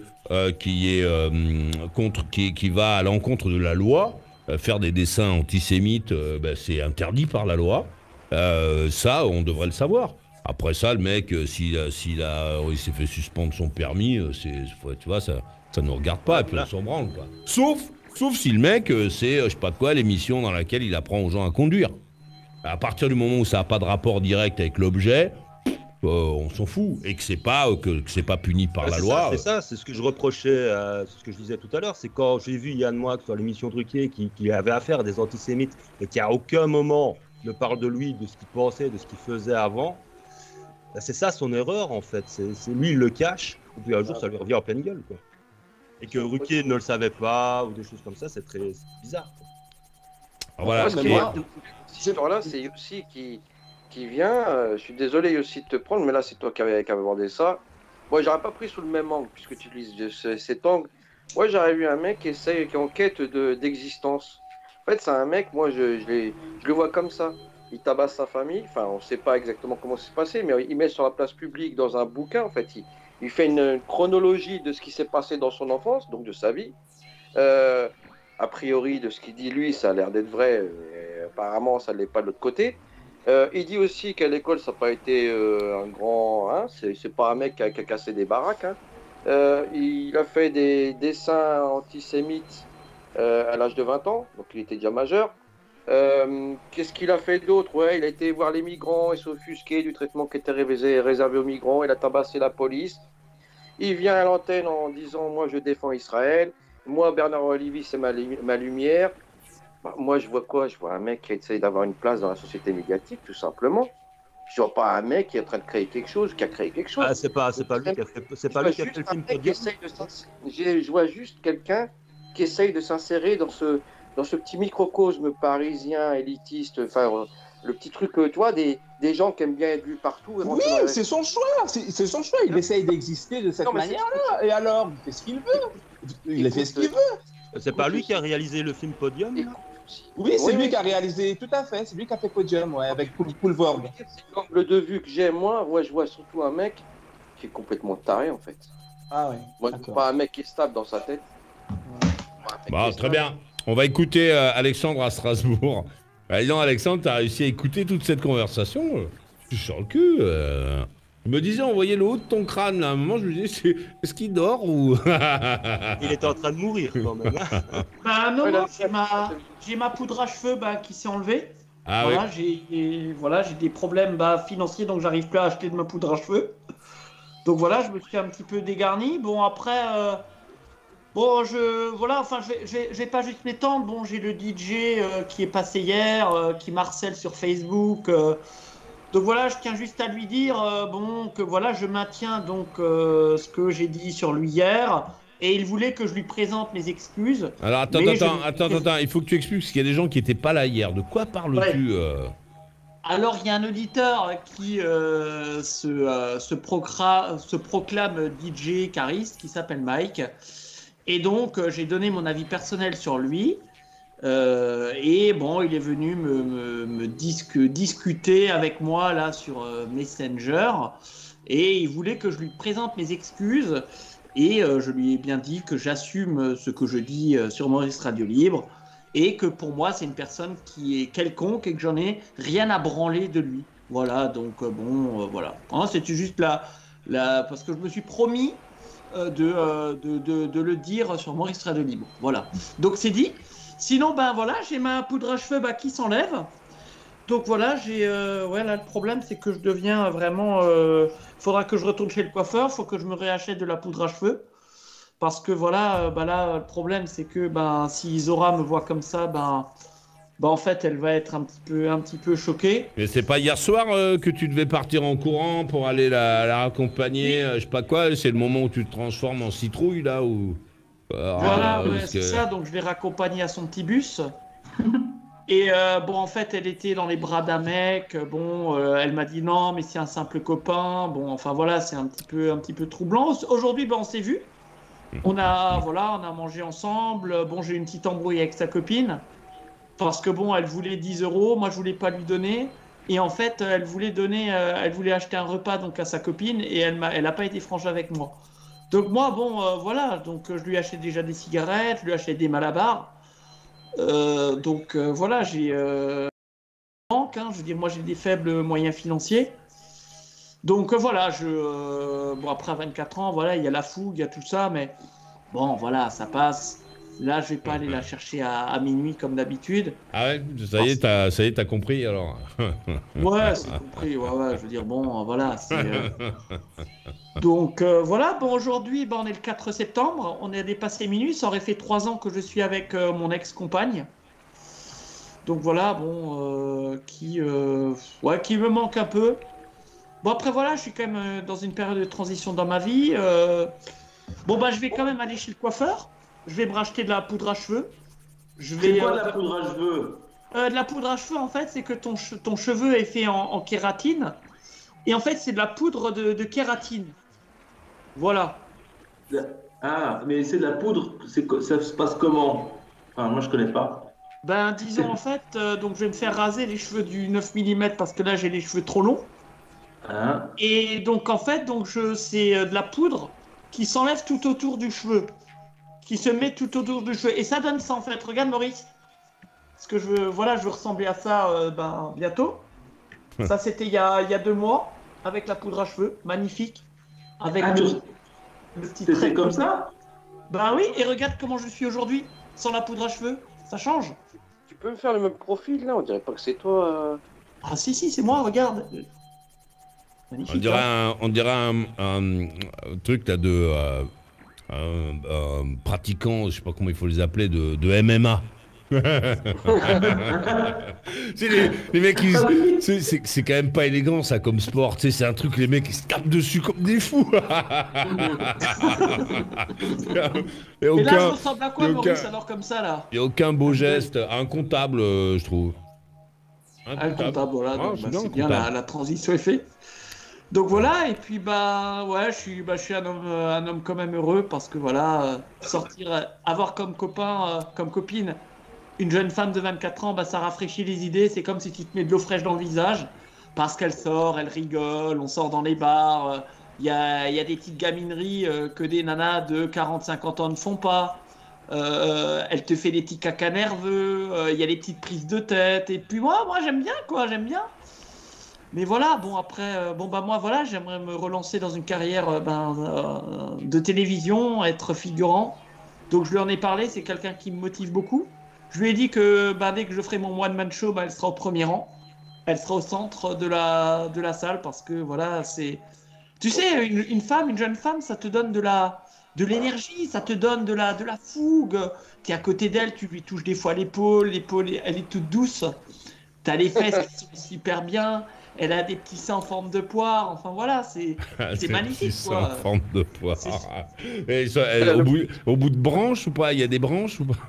va à l'encontre de la loi, faire des dessins antisémites, c'est interdit par la loi. Ça, on devrait le savoir. Après ça, le mec, s'il s'est fait suspendre son permis, tu vois, ça ne regarde pas, et puis on s'en branle, quoi. Sauf si le mec, c'est, je sais pas quoi, l'émission dans laquelle il apprend aux gens à conduire. À partir du moment où ça n'a pas de rapport direct avec l'objet, on s'en fout, et que c'est pas puni par la loi. C'est ça, c'est ce que je reprochais, c'est ce que je disais tout à l'heure, c'est quand j'ai vu Yann Moix sur l'émission Drucker qui avait affaire à des antisémites et qui à aucun moment ne parle de lui, de ce qu'il pensait, de ce qu'il faisait avant. C'est ça son erreur en fait, c'est lui il le cache, et puis un jour ça lui revient en pleine gueule, quoi. Et que Ruquier ne le savait pas ou des choses comme ça, c'est très bizarre, quoi. Alors, voilà. Cette histoire-là, c'est aussi qui vient, je suis désolé aussi de te prendre, mais là c'est toi qui avais abordé ça. Moi j'aurais pas pris sous le même angle, puisque tu utilises cet angle. Moi j'aurais vu un mec qui est en quête d'existence. En fait c'est un mec, moi je le vois comme ça. Il tabasse sa famille, enfin on sait pas exactement comment c'est passé, mais il met sur la place publique dans un bouquin, en fait il fait une chronologie de ce qui s'est passé dans son enfance, donc de sa vie. A priori de ce qu'il dit lui, ça a l'air d'être vrai, apparemment ça ne l'est pas de l'autre côté. Il dit aussi qu'à l'école, ça n'a pas été un grand... Hein, c'est pas un mec qui a cassé des baraques. Hein. Il a fait des dessins antisémites à l'âge de 20 ans, donc il était déjà majeur. Qu'est-ce qu'il a fait d'autre? Ouais, il a été voir les migrants et s'offusquer du traitement qui était réservé aux migrants. Il a tabassé la police. Il vient à l'antenne en disant « Moi, je défends Israël. Moi, Bernard Olivier, c'est ma lumière. » Moi, je vois quoi? Je vois un mec qui essaye d'avoir une place dans la société médiatique, tout simplement. Je vois pas un mec qui est en train de créer quelque chose, qui a créé quelque chose. Ah, c'est pas lui qui a fait, le film Podium. Je vois juste quelqu'un qui essaye de s'insérer dans ce petit microcosme parisien, élitiste, enfin, le petit truc, tu vois, des gens qui aiment bien être vus partout. Oui, c'est son choix, c'est son choix. Il essaye d'exister de cette manière-là. Et alors, il fait ce qu'il veut. Il fait ce qu'il veut. C'est pas lui qui a réalisé le film Podium, là? Oui, c'est lui qui a réalisé, tout à fait. C'est lui qui a fait Podium, ouais, avec Poulvord. L'angle de vue que j'ai, moi, ouais, je vois surtout un mec qui est complètement taré, en fait. Ah ouais. Moi, je vois pas un mec qui est stable dans sa tête. Bon, très bien. On va écouter Alexandre à Strasbourg. Dis donc, Alexandre, t'as réussi à écouter toute cette conversation? Je suis sur le cul. Je me disais, on voyait le haut de ton crâne, là. À un moment, je me disais, est-ce qu'il dort ou... Il était en train de mourir, quand même. Bah non, j'ai ma poudre à cheveux qui s'est enlevée. Ah, voilà, j'ai des problèmes financiers, donc j'arrive plus à acheter de ma poudre à cheveux. Donc voilà, je me suis un petit peu dégarni. Bon, après... je vais pas juste m'étendre. Bon, j'ai le DJ qui est passé hier, qui m'harcèle sur Facebook. Donc voilà, je tiens juste à lui dire que voilà, je maintiens donc ce que j'ai dit sur lui hier, et il voulait que je lui présente mes excuses. Alors attends, il faut que tu expliques, parce qu'il y a des gens qui n'étaient pas là hier. De quoi parles-tu? Alors il y a un auditeur qui se proclame DJ cariste, qui s'appelle Mike, et donc j'ai donné mon avis personnel sur lui. Et bon, il est venu me discuter avec moi là sur Messenger et il voulait que je lui présente mes excuses et je lui ai bien dit que j'assume ce que je dis sur Maurice Radio Libre et que pour moi c'est une personne qui est quelconque et que j'en ai rien à branler de lui. Voilà, donc voilà. Hein, c'était juste parce que je me suis promis de le dire sur Maurice Radio Libre. Voilà, donc c'est dit. Sinon, ben voilà, j'ai ma poudre à cheveux qui s'enlève. Donc voilà, là, le problème, c'est que je deviens vraiment... faudra que je retourne chez le coiffeur, faut que je me réachète de la poudre à cheveux. Parce que voilà, là, le problème, c'est que si Zora me voit comme ça, en fait, elle va être un petit peu choquée. Mais c'est pas hier soir que tu devais partir en courant pour aller la raccompagner, je sais pas quoi, c'est le moment où tu te transformes en citrouille, là, ou... Voilà, c'est ça, donc je l'ai raccompagnée à son petit bus. Et en fait, elle était dans les bras d'un mec. Elle m'a dit non, mais c'est un simple copain. Bon, enfin voilà, c'est un petit peu troublant. Aujourd'hui, on s'est vus. On a mangé ensemble. J'ai eu une petite embrouille avec sa copine parce que elle voulait 10 €. Moi, je voulais pas lui donner. Et en fait, elle voulait acheter un repas donc à sa copine et elle a pas été franche avec moi. Donc moi, donc je lui ai acheté déjà des cigarettes, je lui ai acheté des malabars. Voilà, j'ai manque, je veux dire, moi j'ai des faibles moyens financiers. Donc voilà, après 24 ans, voilà, il y a la fougue, il y a tout ça, mais voilà, ça passe. Là, je vais pas aller la chercher à minuit comme d'habitude. Ah ouais, ça y est, t'as compris alors. Ouais, c'est compris. Ouais, je veux dire, voilà. Donc voilà, aujourd'hui, on est le 4 septembre, on est dépassé minuit. Ça aurait fait 3 ans que je suis avec mon ex-compagne. Donc voilà, qui me manque un peu. Après voilà, je suis quand même dans une période de transition dans ma vie. Je vais quand même aller chez le coiffeur. Je vais me racheter de la poudre à cheveux. C'est quoi de la poudre à cheveux? De la poudre à cheveux, en fait, c'est que ton cheveu est fait en kératine. Et en fait, c'est de la poudre de kératine. Voilà. Ah, mais c'est de la poudre, ça se passe comment? Enfin, moi, je connais pas. Disons, en fait, donc je vais me faire raser les cheveux du 9 mm parce que là, j'ai les cheveux trop longs. Hein? Et donc, en fait, c'est de la poudre qui s'enlève tout autour du cheveu. Qui se met tout autour du cheveu. Et ça donne ça, en fait. Regarde, Maurice. Parce que je veux ressembler à ça bientôt. Ça, c'était il y a 2 mois, avec la poudre à cheveux. Magnifique. Avec le petit trait. C'est comme ça? Oui, et regarde comment je suis aujourd'hui, sans la poudre à cheveux. Ça change. Tu peux me faire le même profil, là? On dirait pas que c'est toi. Ah si, c'est moi, regarde. Magnifique. On dirait un truc là de... pratiquants, je sais pas comment il faut les appeler, de MMA. les mecs, c'est quand même pas élégant ça comme sport. C'est un truc, les mecs ils se tapent dessus comme des fous. Et là, je ressemble à quoi, Maurice, alors comme ça là? Il n'y a aucun beau geste, incontable, je trouve. Incontable, voilà. C'est bien, la transition est faite. Donc voilà, et puis je suis un homme quand même heureux parce que voilà, avoir comme copain, comme copine, une jeune femme de 24 ans, ça rafraîchit les idées. C'est comme si tu te mets de l'eau fraîche dans le visage parce qu'elle sort, elle rigole, on sort dans les bars. Il y a des petites gamineries que des nanas de 40-50 ans ne font pas. Elle te fait des petits caca nerveux. Il y a des petites prises de tête. Et puis moi j'aime bien j'aime bien. Mais voilà, après, moi, voilà, j'aimerais me relancer dans une carrière de télévision, être figurant. Donc, je lui en ai parlé, c'est quelqu'un qui me motive beaucoup. Je lui ai dit que dès que je ferai mon one-man show, elle sera au premier rang. Elle sera au centre de la salle parce que, voilà, c'est... Tu sais, une jeune femme, ça te donne de l'énergie, ça te donne de la fougue. Tu es à côté d'elle, tu lui touches des fois l'épaule, elle est toute douce. Tu as les fesses qui sont super bien. Elle a des petits seins en forme de poire. Enfin voilà, c'est magnifique. Des petits seins en forme de poire. Et au bout de branches ou pas? Il y a des branches ou pas?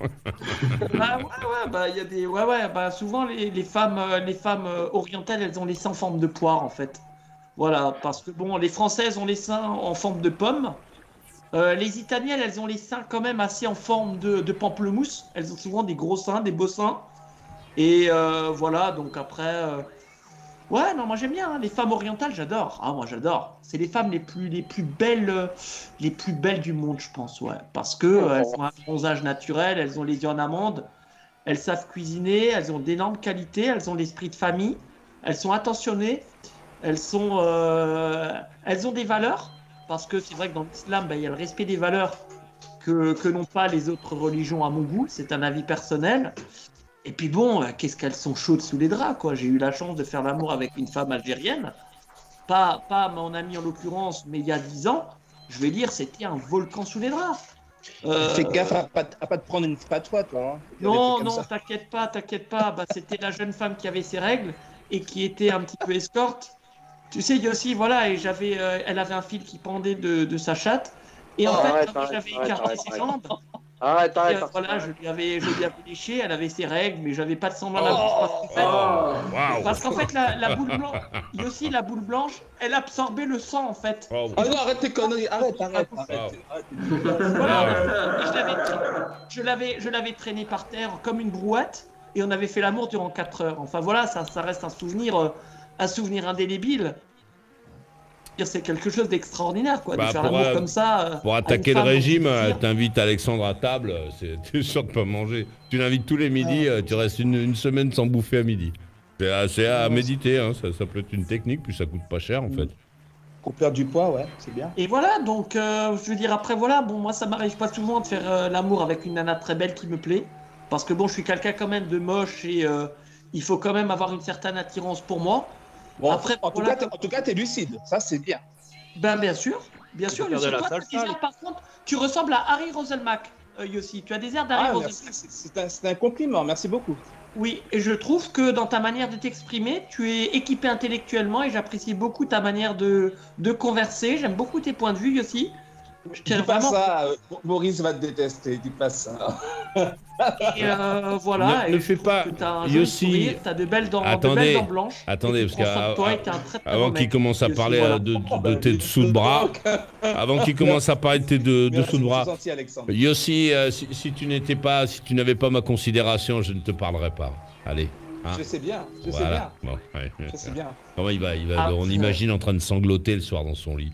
Il y a des souvent les femmes orientales, elles ont les seins en forme de poire en fait. Voilà, parce que les Françaises ont les seins en forme de pomme Les Italiennes, elles ont les seins quand même assez en forme de pamplemousse. Elles ont souvent des gros seins, des beaux seins. Et voilà, donc après... Ouais, non, moi j'aime bien. Hein. Les femmes orientales, j'adore. Ah, moi j'adore. C'est les femmes les plus belles du monde, je pense, ouais. Parce que elles ont un bronzage naturel, elles ont les yeux en amande, elles savent cuisiner, elles ont d'énormes qualités, elles ont l'esprit de famille, elles sont attentionnées, elles ont des valeurs. Parce que c'est vrai que dans l'islam, il y a le respect des valeurs que n'ont pas les autres religions à mon goût. C'est un avis personnel. Et puis bon, qu'est-ce qu'elles sont chaudes sous les draps, quoi. J'ai eu la chance de faire l'amour avec une femme algérienne. Pas mon ami en l'occurrence, mais il y a 10 ans. Je vais dire, c'était un volcan sous les draps. Fais gaffe à pas te prendre une fatwa, toi. Hein. Non, t'inquiète pas. Bah, c'était la jeune femme qui avait ses règles et qui était un petit peu escorte. Tu sais, Yossi, voilà, et elle avait un fil qui pendait de sa chatte. Et en fait, j'avais écarté ses jambes. Arrête. Voilà, je lui avais léché, elle avait ses règles, mais j'avais pas de sang dans la bouche. Parce qu'en fait, la boule blanche, Yossi, la boule blanche, elle absorbait le sang, en fait. Oh non, arrête tes conneries, arrête. Voilà, je l'avais traîné par terre comme une brouette, et on avait fait l'amour durant 4 heures. Enfin voilà, ça reste un souvenir indélébile. C'est quelque chose d'extraordinaire, quoi, de faire l'amour comme ça. Pour attaquer le régime, t'invites Alexandre à table, t'es sûr de pas manger. Tu l'invites tous les midis, tu restes une semaine sans bouffer à midi. C'est à méditer, hein, ça peut être une technique, puis ça coûte pas cher en fait. Pour perdre du poids, ouais, c'est bien. Et voilà, donc je veux dire, après voilà, bon, moi ça m'arrive pas souvent de faire l'amour avec une nana très belle qui me plaît. Parce que bon, je suis quelqu'un quand même de moche et il faut quand même avoir une certaine attirance pour moi. Bon, après, en tout cas, t'es lucide, ça c'est bien. Ben bien sûr, lucide. Toi, par contre, tu ressembles à Harry Roselmack, Yossi. Tu as des airs d'Harry Roselmack. C'est un compliment, merci beaucoup. Oui, et je trouve que dans ta manière de t'exprimer, tu es équipé intellectuellement et j'apprécie beaucoup ta manière de converser. J'aime beaucoup tes points de vue, Yossi. Dis pas ça, Maurice va te détester, dis pas ça. Et voilà. Ne fais pas, Yossi. T'as de belles dents blanches. Attendez, parce qu'avant qu'il commence à parler de tes dessous de bras, avant qu'il commence à parler de tes dessous de bras, Yossi, si tu n'avais pas ma considération, je ne te parlerais pas. Allez. Hein. Je sais bien. Bon, ouais. Je sais bien. Comment il va on imagine en train de sangloter le soir dans son lit.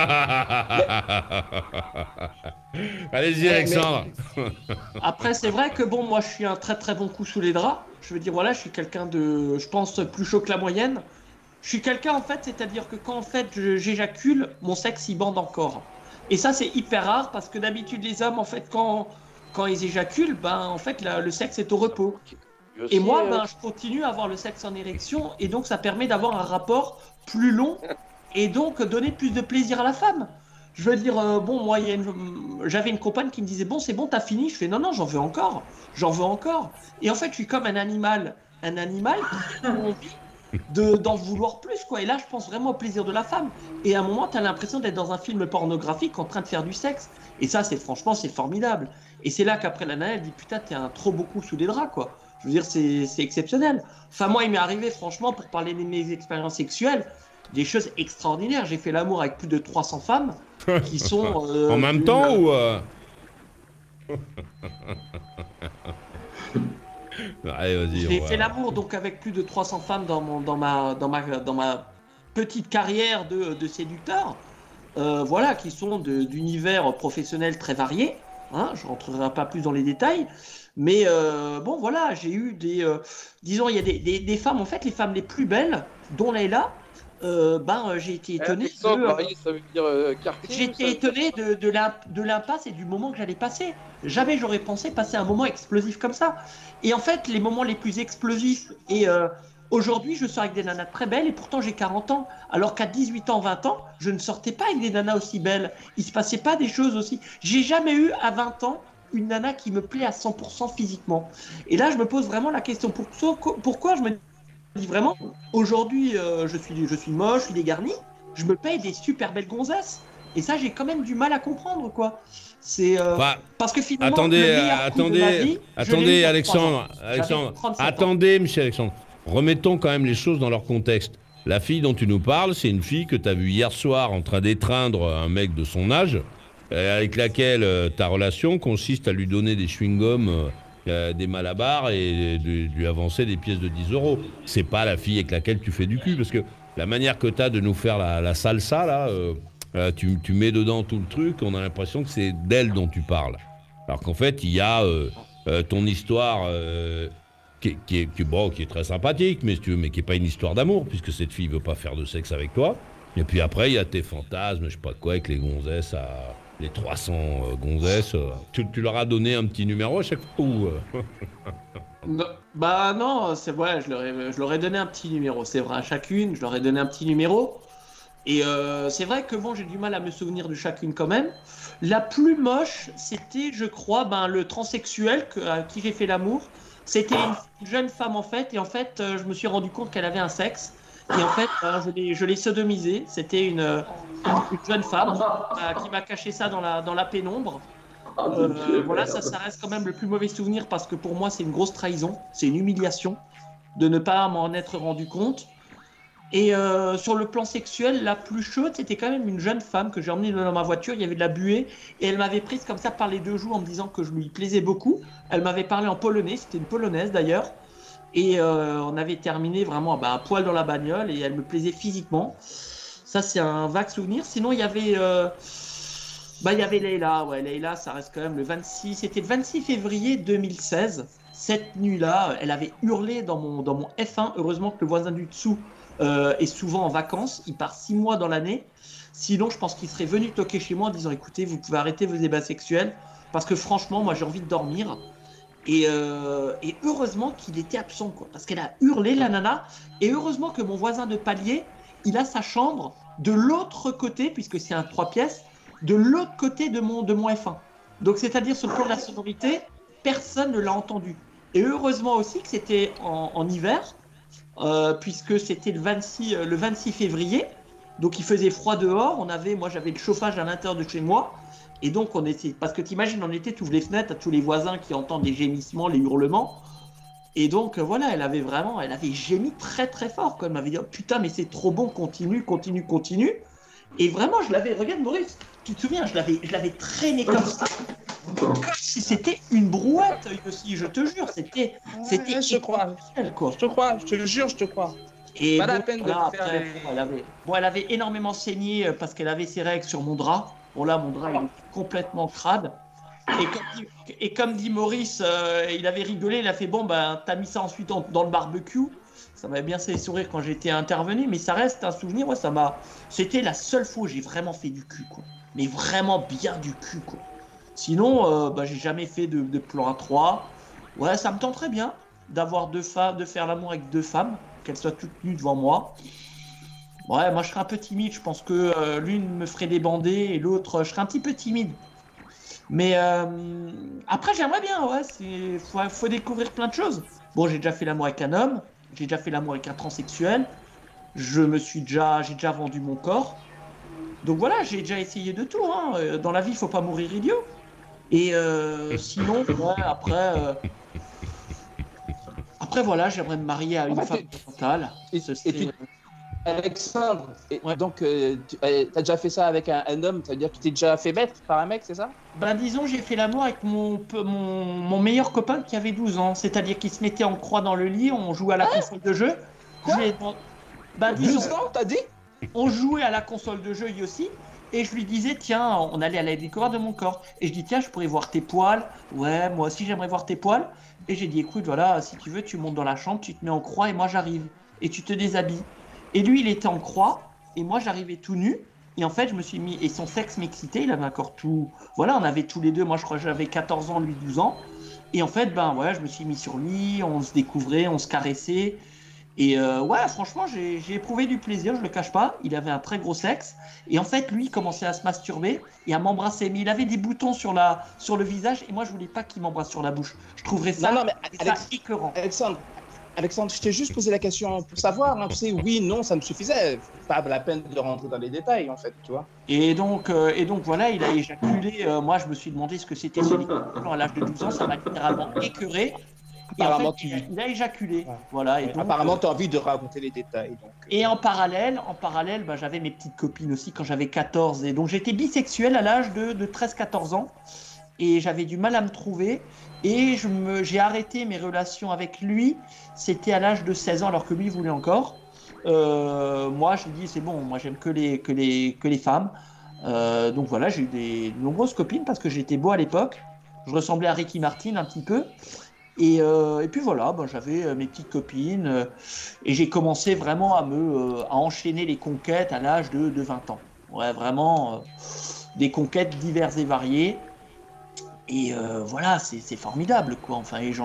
Allez-y, Alexandre. Après, c'est vrai que bon, moi, je suis un très très bon coup sous les draps. Je veux dire, voilà, je suis quelqu'un de, je pense, plus chaud que la moyenne. Je suis quelqu'un, en fait, c'est-à-dire que quand en fait j'éjacule, mon sexe il bande encore. Et ça, c'est hyper rare parce que d'habitude, les hommes, en fait, quand ils éjaculent, en fait, le sexe est au repos. Et moi, je continue à avoir le sexe en érection et donc ça permet d'avoir un rapport plus long et donc donner plus de plaisir à la femme. Je veux dire, bon, moi, j'avais une compagne qui me disait, bon, c'est bon, t'as fini. Je fais, non, j'en veux encore. Et en fait, je suis comme un animal qui a envie d'en vouloir plus, quoi. Et là, je pense vraiment au plaisir de la femme. Et à un moment, t'as l'impression d'être dans un film pornographique en train de faire du sexe. Et ça, franchement, c'est formidable. Et c'est là qu'après la nana, elle dit, putain, t'es un trop beau coup sous les draps, quoi. Je veux dire, c'est exceptionnel. Enfin, moi, il m'est arrivé, franchement, pour parler de mes expériences sexuelles, des choses extraordinaires. J'ai fait l'amour avec plus de 300 femmes qui sont... en même temps ou... Allez, vas-y. J'ai fait l'amour donc avec plus de 300 femmes dans ma petite carrière de séducteur. Voilà, qui sont d'univers professionnels très variés. Hein, je ne rentrerai pas plus dans les détails. Mais bon, voilà, j'ai eu disons, il y a des femmes, en fait, les femmes les plus belles, dont Leïla, j'ai été étonné. J'ai été étonné de l'impasse et du moment que j'allais passer. Jamais j'aurais pensé passer un moment explosif comme ça. Et en fait, les moments les plus explosifs, et aujourd'hui, je sors avec des nanas très belles, et pourtant j'ai 40 ans. Alors qu'à 18 ans, 20 ans, je ne sortais pas avec des nanas aussi belles. Il ne se passait pas des choses aussi. J'ai jamais eu, à 20 ans, une nana qui me plaît à 100% physiquement. Et là, je me pose vraiment la question, pourquoi je me dis vraiment, aujourd'hui, je suis moche, je suis dégarni, je me paye des super belles gonzesses. Et ça, j'ai quand même du mal à comprendre, quoi. C'est parce que finalement, attendez, Alexandre, attendez, monsieur Alexandre. Remettons quand même les choses dans leur contexte. La fille dont tu nous parles, c'est une fille que tu as vue hier soir en train d'étreindre un mec de son âge. avec laquelle ta relation consiste à lui donner des chewing-gums, des malabars et de lui avancer des pièces de 10 €. C'est pas la fille avec laquelle tu fais du cul, parce que la manière que tu as de nous faire la salsa, là, tu mets dedans tout le truc, on a l'impression que c'est d'elle dont tu parles. Alors qu'en fait, il y a ton histoire qui est très sympathique, mais si tu veux, mais qui n'est pas une histoire d'amour, puisque cette fille ne veut pas faire de sexe avec toi. Et puis après, il y a tes fantasmes, je sais pas quoi, avec les gonzesses, les 300 gonzesses. Tu leur as donné un petit numéro à chaque fois ou Non, bah non, c'est vrai, je leur ai donné un petit numéro, c'est vrai, à chacune, je leur ai donné un petit numéro. Et c'est vrai que bon, j'ai du mal à me souvenir de chacune quand même. La plus moche, c'était, je crois, le transsexuel à qui j'ai fait l'amour. C'était une jeune femme en fait, et en fait, je me suis rendu compte qu'elle avait un sexe. Et en fait, je l'ai sodomisée. C'était une jeune femme qui m'a caché ça dans la pénombre. Voilà, ça reste quand même le plus mauvais souvenir parce que pour moi, c'est une grosse trahison, c'est une humiliation de ne pas m'en être rendu compte. Et sur le plan sexuel, la plus chaude, c'était quand même une jeune femme que j'ai emmenée dans ma voiture. Il y avait de la buée et elle m'avait prise comme ça par les 2 joues en me disant que je lui plaisais beaucoup. Elle m'avait parlé en polonais, c'était une polonaise d'ailleurs. Et on avait terminé vraiment à poil dans la bagnole et elle me plaisait physiquement. Ça, c'est un vague souvenir. Sinon, il y avait Leïla. Ouais, Leïla, ça reste quand même c'était le 26 février 2016. Cette nuit-là, elle avait hurlé dans mon F1. Heureusement que le voisin du dessous est souvent en vacances. Il part 6 mois dans l'année. Sinon, je pense qu'il serait venu toquer chez moi en disant « Écoutez, vous pouvez arrêter vos débats sexuels parce que franchement, moi, j'ai envie de dormir. » Et heureusement qu'il était absent, quoi, parce qu'elle a hurlé, la nana. Et heureusement que mon voisin de palier, il a sa chambre de l'autre côté, puisque c'est un 3 pièces, de l'autre côté de mon F1. Donc, c'est-à-dire, sur le plan de la sonorité, personne ne l'a entendu. Et heureusement aussi que c'était en hiver, puisque c'était le 26 février. Donc, il faisait froid dehors. Moi, j'avais le chauffage à l'intérieur de chez moi. Et donc, on était, parce que t'imagines, on était, tous les fenêtres, à tous les voisins qui entendent les gémissements, les hurlements. Et donc, voilà, elle avait gémi très très fort. Elle m'avait dit, oh, putain, mais c'est trop bon, continue. Et vraiment, regarde Maurice, tu te souviens, je l'avais traîné comme ça. Comme si c'était une brouette aussi, je te jure. C'était je crois. Quoi. Je te crois, je te jure, je te crois. Et pas bon, la peine de là, faire après, elle avait énormément saigné parce qu'elle avait ses règles sur mon drap. Bon là, mon drap il est complètement crade. Et comme dit Maurice, il avait rigolé, il a fait bon, t'as mis ça ensuite dans le barbecue. Ça m'avait bien fait sourire quand j'étais intervenu, mais ça reste un souvenir. Ouais, c'était la seule fois où j'ai vraiment fait du cul, quoi. Mais vraiment bien du cul, quoi. Sinon, j'ai jamais fait de plan à 3. Ouais, ça me tenterait bien d'avoir 2 femmes, de faire l'amour avec 2 femmes, qu'elles soient toutes nues devant moi. Ouais, moi je serais un peu timide, je pense que l'une me ferait débander et l'autre, je serais un petit peu timide. Mais après, j'aimerais bien, ouais, faut découvrir plein de choses. Bon, j'ai déjà fait l'amour avec un homme, j'ai déjà fait l'amour avec un transsexuel, j'ai déjà vendu mon corps. Donc voilà, j'ai déjà essayé de tout, hein. Dans la vie, il faut pas mourir idiot. Et sinon, ouais, après voilà, j'aimerais me marier à une femme occidentale. Alexandre, ouais. Donc tu as déjà fait ça avec un homme, ça veut dire que tu t'es déjà fait mettre par un mec, c'est ça? Disons, j'ai fait l'amour avec mon meilleur copain qui avait 12 ans, c'est-à-dire qu'il se mettait en croix dans le lit, on jouait à la console de jeu. Quoi? 12 ans, t'as dit? On jouait à la console de jeu aussi, et je lui disais, tiens, on allait à la découverte de mon corps, et je dis, tiens, je pourrais voir tes poils, ouais, moi aussi j'aimerais voir tes poils, et j'ai dit, écoute, voilà, si tu veux, tu montes dans la chambre, tu te mets en croix, et moi j'arrive, et tu te déshabilles. Et lui, il était en croix, et moi, j'arrivais tout nu. Et en fait, je me suis mis... Et son sexe m'excitait, il avait encore tout... Voilà, on avait tous les deux... Moi, je crois que j'avais 14 ans, lui 12 ans. Et en fait, je me suis mis sur lui, on se découvrait, on se caressait. Et ouais, franchement, j'ai éprouvé du plaisir, je le cache pas. Il avait un très gros sexe. Et en fait, lui, il commençait à se masturber et à m'embrasser. Mais il avait des boutons sur le visage, et moi, je voulais pas qu'il m'embrasse sur la bouche. Je trouverais ça, écœurant. Alexandre, je t'ai juste posé la question pour savoir, hein, tu sais, oui, non, ça me suffisait. Pas la peine de rentrer dans les détails, en fait, tu vois. Et donc voilà, il a éjaculé. Moi, je me suis demandé ce que c'était ce liquide à l'âge de 12 ans. Ça m'a littéralement écœuré. Apparemment, et en fait, il a éjaculé. Ouais. Voilà. Et donc, apparemment, tu as envie de raconter les détails. Donc, et en parallèle, bah, j'avais mes petites copines aussi quand j'avais 14. Et donc, j'étais bisexuel à l'âge de 13-14 ans. Et j'avais du mal à me trouver. Et j'ai arrêté mes relations avec lui. C'était à l'âge de 16 ans, alors que lui, il voulait encore. Moi, je lui dis, c'est bon, moi, j'aime que les femmes. Donc voilà, j'ai eu de nombreuses copines parce que j'étais beau à l'époque. Je ressemblais à Ricky Martin un petit peu. Et puis voilà, ben, j'avais mes petites copines et j'ai commencé vraiment à enchaîner les conquêtes à l'âge de 20 ans. Ouais, vraiment des conquêtes diverses et variées. Et voilà, c'est formidable, quoi. Enfin, et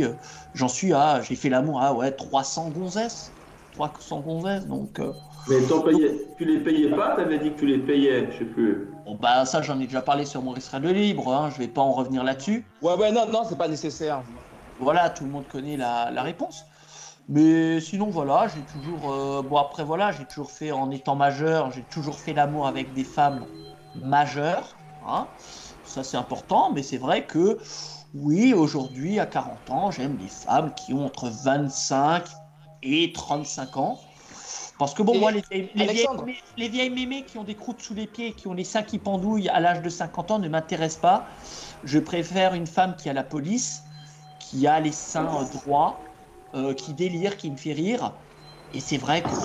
j'ai fait l'amour à 300 gonzesses. 300 gonzesses, donc... Mais tu les payais pas? Tu avais dit que tu les payais, je sais plus. Bon, bah ça, j'en ai déjà parlé sur Maurice Radio Libre, hein, je vais pas en revenir là-dessus. Ouais, non, c'est pas nécessaire. Voilà, tout le monde connaît la réponse. Mais sinon, voilà, j'ai toujours... j'ai toujours fait, en étant majeur, j'ai toujours fait l'amour avec des femmes majeures, hein. Ça, c'est important, mais c'est vrai que, oui, aujourd'hui, à 40 ans, j'aime les femmes qui ont entre 25 et 35 ans. Parce que bon, moi, les vieilles mémés qui ont des croûtes sous les pieds, qui ont les seins qui pendouillent à l'âge de 50 ans ne m'intéressent pas. Je préfère une femme qui a la police, qui a les seins droits, qui délire, qui me fait rire. Et c'est vrai que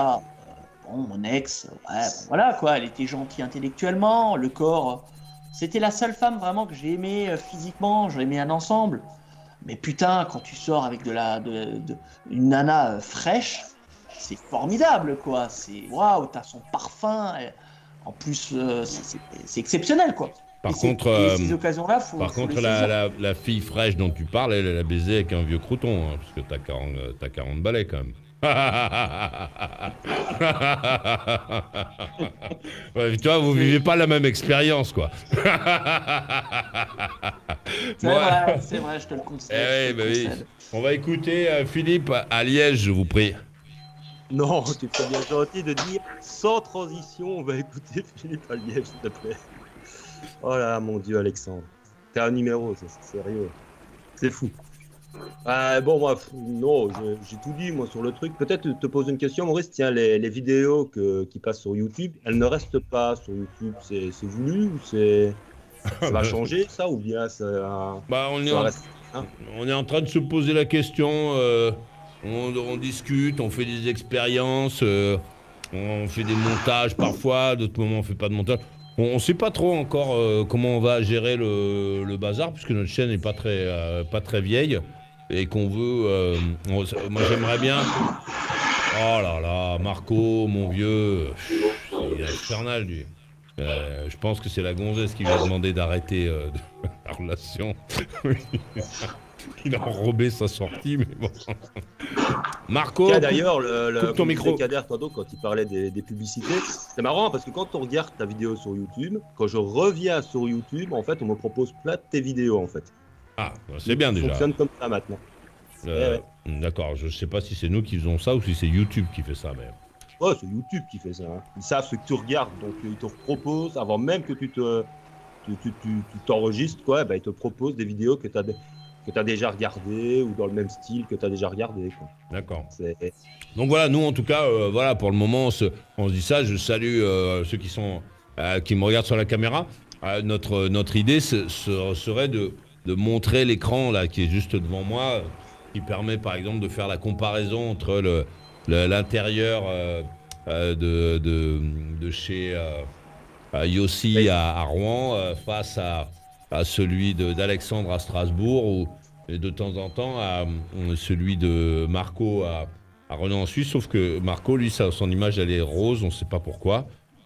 mon ex, voilà quoi, elle était gentille intellectuellement, le corps... C'était la seule femme vraiment que j'ai aimée physiquement, j'ai aimé un ensemble. Mais putain, quand tu sors avec une nana fraîche, c'est formidable, quoi. C'est waouh, t'as son parfum. En plus, c'est exceptionnel, quoi. Par contre, ces occasions-là, la fille fraîche dont tu parles, elle a baisé avec un vieux crouton, hein, parce que t'as 40 balais quand même. Ouais, tu vois, vous vivez pas la même expérience, quoi. C'est vrai, je te le conseille. Oui. On va écouter Philippe à Liège, je vous prie. Non, tu es bien gentil de dire sans transition, on va écouter Philippe à Liège, s'il te plaît. Oh là, mon Dieu, Alexandre. T'es un numéro, c'est sérieux. C'est fou. Bon, moi, non, j'ai tout dit, moi, sur le truc. Peut-être te pose une question, Maurice. Tiens, les vidéos qui passent sur YouTube, elles ne restent pas sur YouTube. C'est voulu ou ça va changer, ça, ou bien ça... on est en train de se poser la question. On discute, on fait des expériences, on fait des montages parfois, d'autres moments on fait pas de montage. On ne sait pas trop encore comment on va gérer le bazar, puisque notre chaîne n'est pas très vieille et qu'on veut... moi j'aimerais bien... Oh là là, Marco, mon vieux, il est infernal lui. Je pense que c'est la gonzesse qui lui a demandé d'arrêter la relation. Il a enrobé sa sortie, mais bon. Marco, d'ailleurs, ton micro. Kader, quand il parlait des publicités, c'est marrant parce que quand on regarde ta vidéo sur YouTube, quand je reviens sur YouTube, en fait, on me propose plein de tes vidéos, en fait. Ah, c'est bien déjà. Ça fonctionne comme ça maintenant. D'accord, je sais pas si c'est nous qui faisons ça ou si c'est YouTube qui fait ça, mais... Ouais, c'est YouTube qui fait ça. Hein. Ils savent ce que tu regardes, donc ils te proposent, avant même que tu t'enregistres, quoi, ils te proposent des vidéos que tu as déjà regardé ou dans le même style que tu as déjà regardé. D'accord. Donc voilà, nous en tout cas, voilà, pour le moment, on se dit ça. Je salue ceux qui me regardent sur la caméra. Notre idée serait de montrer l'écran là qui est juste devant moi, qui permet par exemple de faire la comparaison entre l'intérieur de chez Yossi à Rouen face à celui d'Alexandre à Strasbourg et de temps en temps à celui de Marco à Renan en Suisse, sauf que Marco, lui, son image, elle est rose, on ne sait pas pourquoi.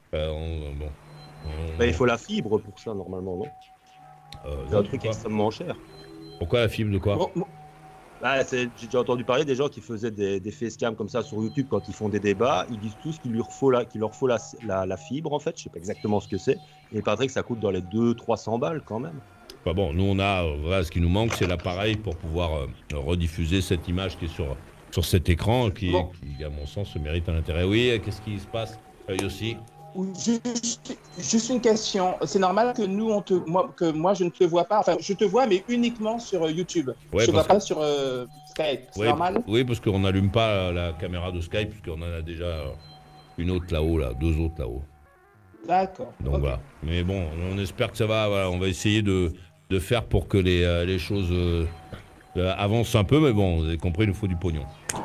Il faut la fibre pour ça, normalement, non? C'est un truc extrêmement cher. Pourquoi la fibre de quoi? J'ai déjà entendu parler des gens qui faisaient des facecam comme ça sur YouTube quand ils font des débats. Ils disent tous qu'il leur faut la fibre, en fait. Je ne sais pas exactement ce que c'est. Et il paraît que ça coûte dans les 200-300 balles quand même. Bah bon, nous, on a, ce qui nous manque, c'est l'appareil pour pouvoir rediffuser cette image qui est sur cet écran, qui, à mon sens, se mérite un intérêt. Oui, qu'est-ce qui se passe, Yossi? Juste une question. C'est normal que moi je ne te vois pas. Enfin, je te vois, mais uniquement sur YouTube. Ouais, je ne te vois pas sur Skype. C'est normal? Oui, parce qu'on n'allume pas la caméra de Skype, puisqu'on en a déjà une autre là-haut, deux autres là-haut. D'accord. Donc voilà. Mais bon, on espère que ça va. Voilà, on va essayer de faire pour que les choses avancent un peu, mais bon, vous avez compris, il nous faut du pognon.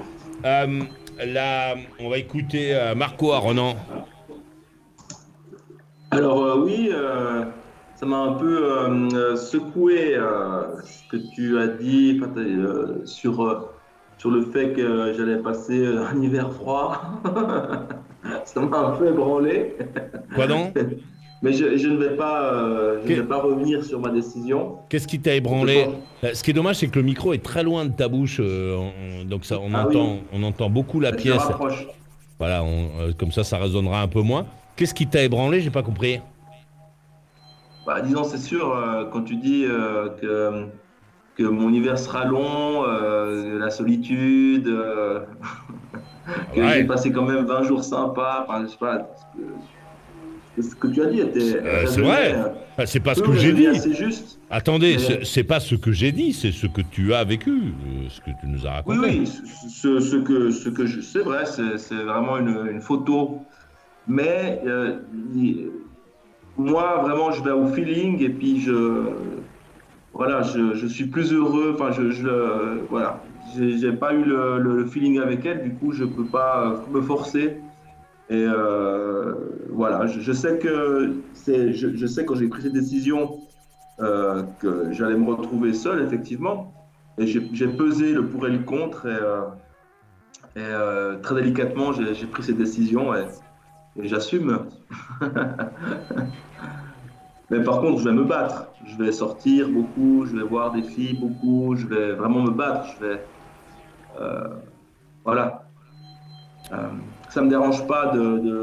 Là, on va écouter Marco à Renan. Alors oui, ça m'a un peu secoué ce que tu as dit sur le fait que j'allais passer un hiver froid. Ça m'a un peu ébranlé. Quoi donc? Mais je ne vais pas revenir sur ma décision. Qu'est-ce qui t'a ébranlé? Ce qui est dommage, c'est que le micro est très loin de ta bouche, donc ça, on entend beaucoup la pièce. Voilà, comme ça résonnera un peu moins. Qu'est-ce qui t'a ébranlé? J'ai pas compris. Bah, disons, c'est sûr, quand tu dis que mon hiver sera long, la solitude, que j'ai passé quand même 20 jours sympas, enfin, je sais pas, ce que tu as dit était... c'est vrai, c'est pas ce que j'ai dit. C'est juste. Attendez, c'est pas ce que j'ai dit, c'est ce que tu as vécu, ce que tu nous as raconté. Oui, ce que je... C'est vrai, c'est vraiment une photo. Mais moi, vraiment, je vais au feeling et puis je suis plus heureux. Enfin, voilà, j'ai pas eu le feeling avec elle, du coup, je peux pas me forcer. Et voilà, je sais je sais quand j'ai pris cette décision que j'allais me retrouver seul, effectivement. Et j'ai pesé le pour et le contre et très délicatement, j'ai pris cette décision et j'assume. Mais par contre, je vais me battre. Je vais sortir beaucoup, je vais voir des filles beaucoup, je vais vraiment me battre. Voilà. Ça me dérange pas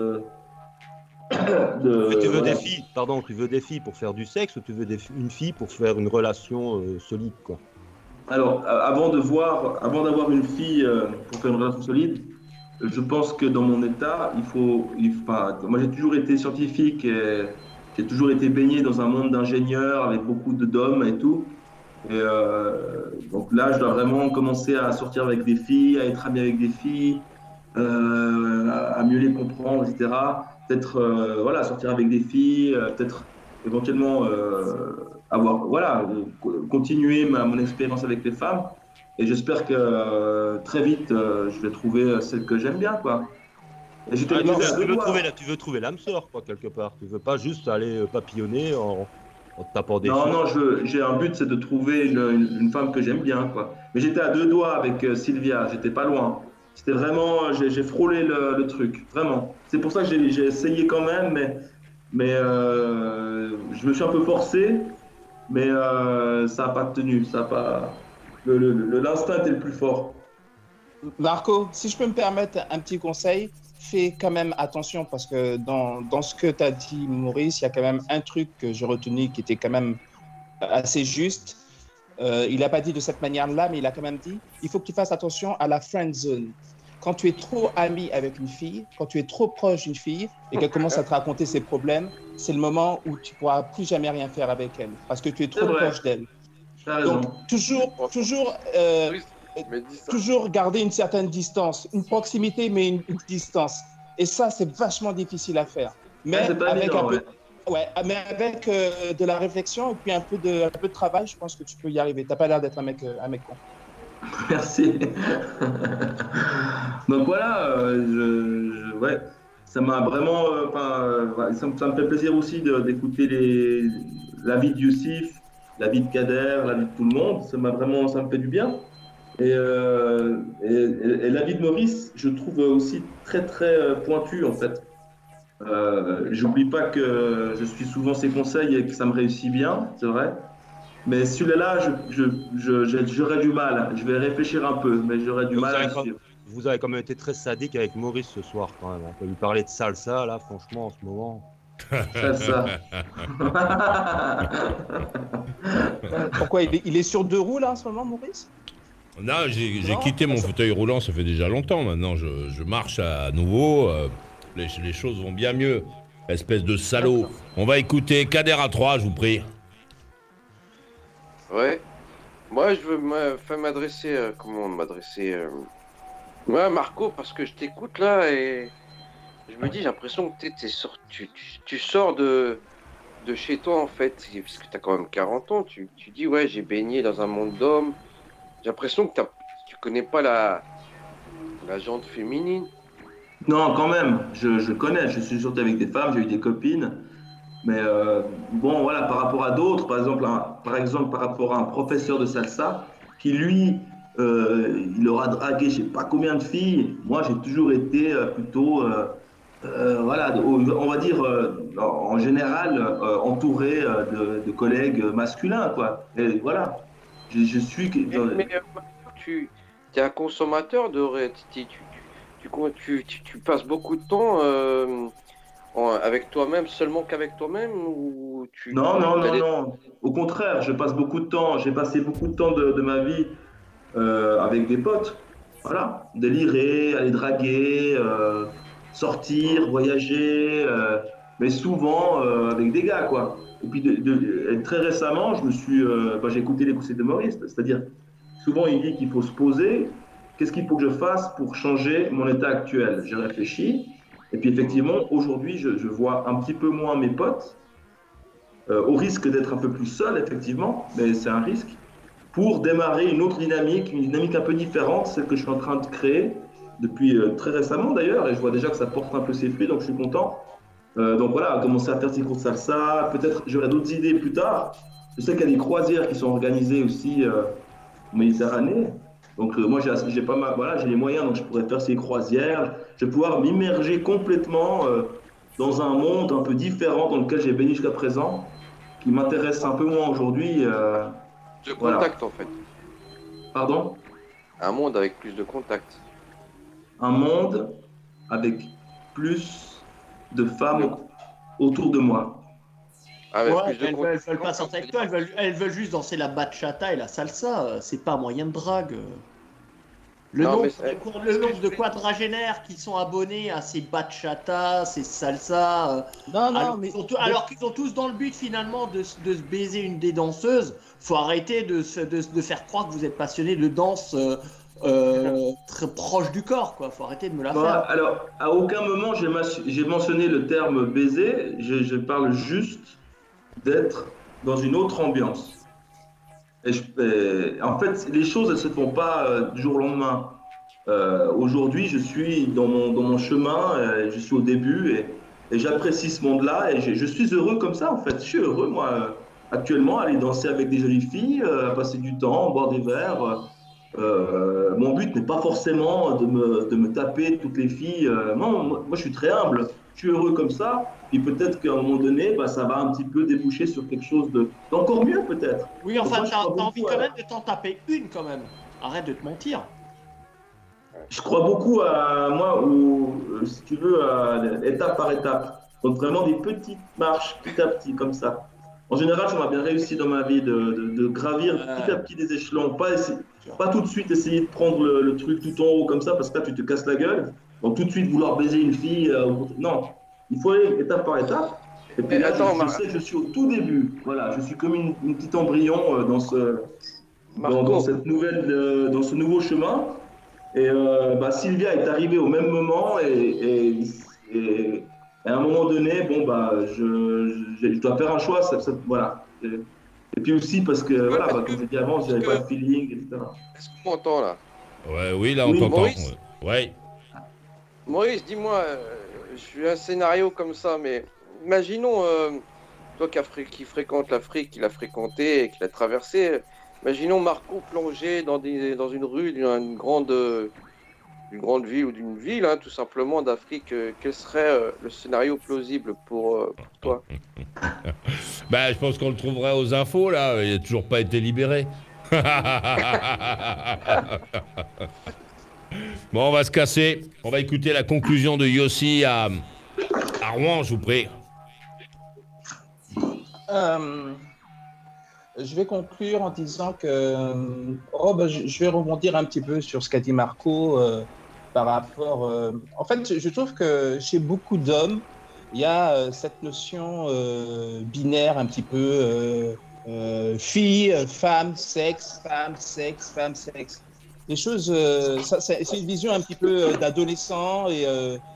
Mais tu veux des filles, pardon, tu veux des filles pour faire du sexe ou tu veux une fille pour faire une relation solide, quoi? Alors, avant d'avoir une fille pour faire une relation solide, je pense que dans mon état, moi j'ai toujours été scientifique et j'ai toujours été baigné dans un monde d'ingénieurs avec beaucoup d'hommes et tout. Et donc là, je dois vraiment commencer à sortir avec des filles, à être ami avec des filles, à mieux les comprendre, etc. Peut-être sortir avec des filles, peut-être éventuellement continuer mon expérience avec les femmes. Et j'espère que très vite, je vais trouver celle que j'aime bien, quoi. Et tu veux trouver l'âme sœur, quoi, quelque part. Tu veux pas juste aller papillonner en tapant des filles. Non, j'ai un but, c'est de trouver une femme que j'aime bien, quoi. Mais j'étais à 2 doigts avec Sylvia, j'étais pas loin. C'était vraiment, j'ai frôlé le truc, vraiment. C'est pour ça que j'ai essayé quand même, mais je me suis un peu forcé, mais ça n'a pas tenu, ça a pas... L'instinct est le plus fort. Marco, si je peux me permettre un petit conseil, fais quand même attention parce que dans ce que tu as dit, Maurice, il y a quand même un truc que j'ai retenu qui était quand même assez juste. Il n'a pas dit de cette manière-là, mais il a quand même dit il faut que tu fasses attention à la friend zone. Quand tu es trop ami avec une fille, quand tu es trop proche d'une fille et qu'elle commence à te raconter ses problèmes, c'est le moment où tu ne pourras plus jamais rien faire avec elle parce que tu es trop proche d'elle. Donc, toujours garder une certaine distance, une proximité, mais une distance. Et ça, c'est vachement difficile à faire. Mais avec de la réflexion et puis un peu de travail, je pense que tu peux y arriver. Tu n'as pas l'air d'être un mec con. Merci. Donc voilà, ça m'a vraiment... ça me fait plaisir aussi d'écouter la vie de Youssif, la vie de Kader, la vie de tout le monde. Ça me fait du bien. Et la vie de Maurice, je trouve aussi très très pointue en fait. J'oublie pas que je suis souvent ses conseils et que ça me réussit bien, c'est vrai. Mais celui-là, j'aurais du mal. Je vais réfléchir un peu, mais j'aurais du mal à suivre. Vous avez quand même été très sadique avec Maurice ce soir quand même. On peut lui parler de salsa là, franchement, en ce moment. Salsa. Pourquoi il est sur 2 roues là en ce moment, Maurice? Non, j'ai quitté mon fauteuil roulant, ça fait déjà longtemps. Maintenant, je marche à nouveau. Les choses vont bien mieux. Espèce de salaud. On va écouter Kader à 3, je vous prie. Ouais. Moi, je veux m'adresser... Ouais, Marco, parce que je t'écoute là et je me dis, j'ai l'impression que tu sors de chez toi en fait, parce que tu as quand même 40 ans. Tu dis, ouais, j'ai baigné dans un monde d'hommes. J'ai l'impression que tu connais pas la jante féminine. Non, quand même, je connais, je suis sorti avec des femmes, j'ai eu des copines, mais bon, voilà, par rapport à d'autres, par exemple, par rapport à un professeur de salsa, qui lui, il aura dragué je sais pas combien de filles, moi j'ai toujours été plutôt, voilà, on va dire, en général, entouré de collègues masculins, quoi, et voilà, je suis... Mais tu es un consommateur de... Tu passes beaucoup de temps avec toi-même, seulement qu'avec toi-même ou Non. Au contraire, je passe beaucoup de temps, j'ai passé beaucoup de temps de ma vie avec des potes. Voilà, délirer, aller draguer, sortir, voyager, mais souvent avec des gars, quoi. Et puis et très récemment, j'ai écouté les conseils de Maurice, c'est-à-dire souvent il dit qu'il faut se poser. Qu'est-ce qu'il faut que je fasse pour changer mon état actuel? J'ai réfléchi. Et puis effectivement, aujourd'hui, je vois un petit peu moins mes potes, au risque d'être un peu plus seul, effectivement, mais c'est un risque, pour démarrer une dynamique un peu différente, celle que je suis en train de créer depuis très récemment d'ailleurs, et je vois déjà que ça porte un peu ses fruits, donc je suis content. Donc voilà, commencer à faire des cours de salsa, peut-être j'aurai d'autres idées plus tard. Je sais qu'il y a des croisières qui sont organisées aussi en Méditerranée. Donc moi j'ai pas mal, voilà, j'ai les moyens, donc je pourrais faire ces croisières, je vais pouvoir m'immerger complètement dans un monde un peu différent dans lequel j'ai baigné jusqu'à présent, qui m'intéresse un peu moins aujourd'hui. De contact en fait. Pardon? Un monde avec plus de contact. Un monde avec plus de femmes autour de moi. Elles veulent pas sortir avec toi, elles veulent juste danser la bachata et la salsa. C'est pas un moyen de drague. Le nombre de quadragénaires qui sont abonnés à ces bachata, ces salsa, alors qu'ils sont tous dans le but finalement de se baiser une des danseuses. Faut arrêter de faire croire que vous êtes passionné de danse très proche du corps, quoi. Faut arrêter de me la faire. Alors, à aucun moment j'ai mentionné le terme baiser. Je parle juste d'être dans une autre ambiance. En fait, les choses ne se font pas du jour au lendemain. Aujourd'hui, je suis dans mon chemin, je suis au début et j'apprécie ce monde-là et je suis heureux comme ça en fait. Je suis heureux moi actuellement à aller danser avec des jolies filles, à passer du temps, boire des verres. Mon but n'est pas forcément de me taper toutes les filles. Non, moi je suis très humble. Je suis heureux comme ça. Puis peut-être qu'à un moment donné, ça va un petit peu déboucher sur quelque chose d'encore mieux peut-être. Oui, enfin, t'as envie quand même de t'en taper une quand même. Arrête de te mentir. Je crois beaucoup à moi, si tu veux, étape par étape. Donc vraiment des petites marches, petit à petit, comme ça. En général, ça m'a bien réussi dans ma vie de gravir petit à petit des échelons. Pas tout de suite essayer de prendre le truc tout en haut comme ça, parce que là, tu te casses la gueule. Donc tout de suite vouloir baiser une fille. Non, il faut aller étape par étape. Et puis là, je sais que je suis au tout début. Voilà, je suis comme une petite embryon dans ce nouveau chemin. Et Sylvia est arrivée au même moment et à un moment donné, je dois faire un choix. Voilà. Et puis aussi parce que, voilà, comme j'ai dit avant, je n'avais pas de feeling, etc. Est-ce qu'on m'entend là? Oui, là, on t'entend. Ouais. Maurice, dis-moi, je suis un scénario comme ça, mais imaginons, toi qui fréquente l'Afrique, qui l'a fréquenté et qui l'a traversé, imaginons Marco plongé dans une rue d'une grande ville ou d'une ville, hein, tout simplement d'Afrique. Quel serait le scénario plausible pour toi? Je pense qu'on le trouverait aux infos, là. Il n'a toujours pas été libéré. Bon, on va se casser. On va écouter la conclusion de Yossi à Rouen, je vous prie. Je vais conclure en disant que je vais rebondir un petit peu sur ce qu'a dit Marco par rapport... En fait, je trouve que chez beaucoup d'hommes, il y a cette notion binaire un petit peu fille, femme, sexe, femme, sexe, femme, sexe. Les choses, c'est une vision un petit peu d'adolescent et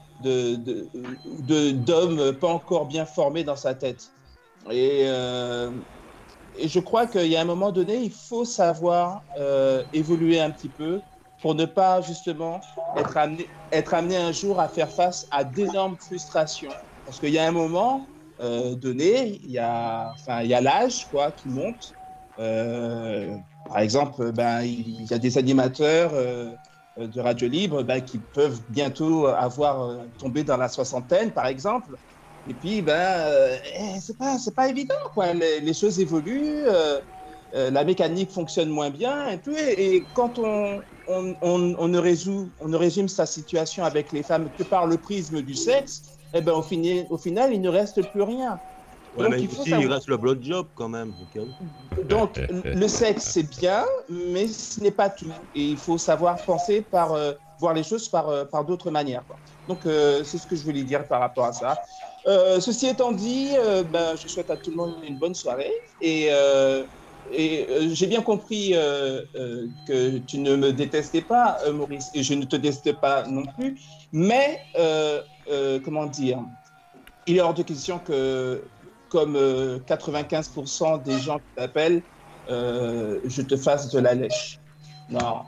d'homme pas encore bien formé dans sa tête. Et je crois qu'il y a un moment donné, il faut savoir évoluer un petit peu pour ne pas justement être amené un jour à faire face à d'énormes frustrations. Parce qu'il y a un moment donné, il y a l'âge qui monte. Par exemple, il y a des animateurs de radio libre qui peuvent bientôt tomber dans la soixantaine, par exemple. Et puis, c'est pas évident, quoi. Les choses évoluent, la mécanique fonctionne moins bien et tout. Et quand on ne résume sa situation avec les femmes que par le prisme du sexe, au final, il ne reste plus rien. Ouais, donc, il reste le blowjob quand même. Donc, le sexe, c'est bien, mais ce n'est pas tout. Et il faut savoir penser voir les choses par d'autres manières, quoi. Donc, c'est ce que je voulais dire par rapport à ça. Ceci étant dit, je souhaite à tout le monde une bonne soirée. Et j'ai bien compris que tu ne me détestais pas, Maurice, et je ne te déteste pas non plus. Mais, comment dire, il est hors de question que, comme 95% des gens qui t'appellent, je te fasse de la lèche. Non,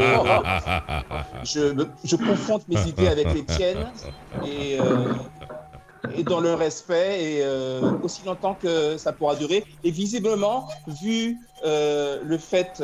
je confronte mes idées avec les tiennes et dans le respect et aussi longtemps que ça pourra durer. Et visiblement, vu le fait,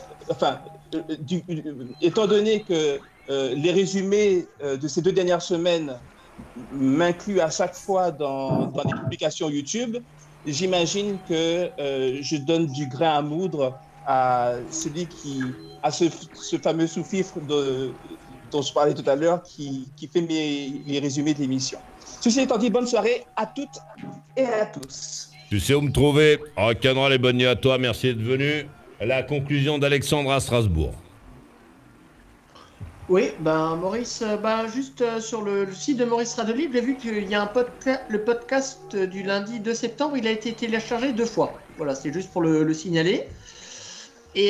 étant donné que les résumés de ces 2 dernières semaines m'incluent à chaque fois dans des publications YouTube, j'imagine que je donne du grain à moudre à celui qui a ce fameux sous-fifre dont je parlais tout à l'heure, qui fait les résumés de l'émission. Ceci étant dit, bonne soirée à toutes et à tous. Tu sais où me trouver. Rock'n'roll et bonne nuit à toi, merci d'être venu. La conclusion d'Alexandre à Strasbourg. Oui, Maurice, juste sur le site de Maurice Radio Libre, j'ai vu qu'il y a le podcast du lundi 2 septembre, il a été téléchargé 2 fois. Voilà, c'est juste pour le signaler. Et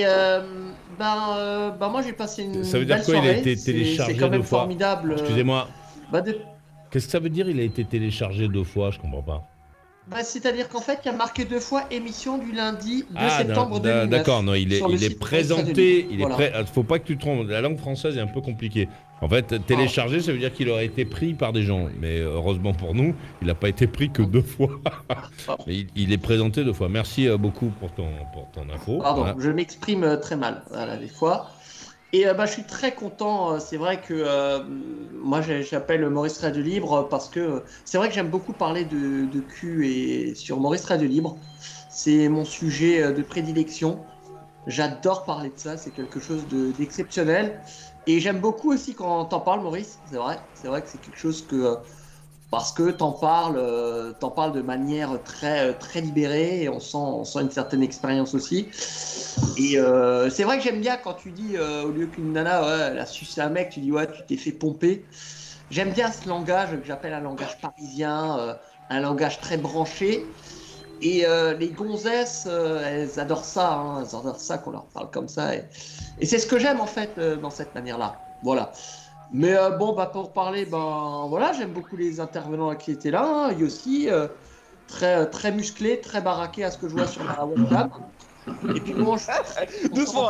moi j'ai passé une belle soirée. Ça veut dire quoi, il a été téléchargé 2 fois? C'est quand même formidable. Excusez-moi. Qu'est-ce que ça veut dire, il a été téléchargé 2 fois? Je comprends pas. C'est-à-dire qu'en fait, il y a marqué 2 fois émission du lundi 2 septembre 2009. D'accord, non, il est présenté. Faut pas que tu te trompes. La langue française est un peu compliquée. En fait, téléchargé, ça veut dire qu'il aurait été pris par des gens. Mais heureusement pour nous, il n'a pas été pris que 2 fois. Mais il est présenté 2 fois. Merci beaucoup pour ton info. Pardon, voilà. Je m'exprime très mal, des fois. Et je suis très content. C'est vrai que moi, j'appelle Maurice Radio Libre parce que c'est vrai que j'aime beaucoup parler de cul et sur Maurice Radio Libre. C'est mon sujet de prédilection. J'adore parler de ça. C'est quelque chose d'exceptionnel. Et j'aime beaucoup aussi quand t'en parles, Maurice. C'est vrai que c'est quelque chose que... parce que t'en parles de manière très, très libérée et on sent une certaine expérience aussi. Et c'est vrai que j'aime bien quand tu dis, au lieu qu'une nana, elle a sucé un mec, tu dis, ouais, tu t'es fait pomper. J'aime bien ce langage que j'appelle un langage parisien, un langage très branché. Et les gonzesses, elles adorent ça, elles adorent ça qu'on leur parle comme ça. Et c'est ce que j'aime en fait dans cette manière-là. Voilà. Mais pour parler, j'aime beaucoup les intervenants qui étaient là. Yossi, très, très musclé, très baraqué à ce que je vois sur la webcam. Et puis moi, doucement.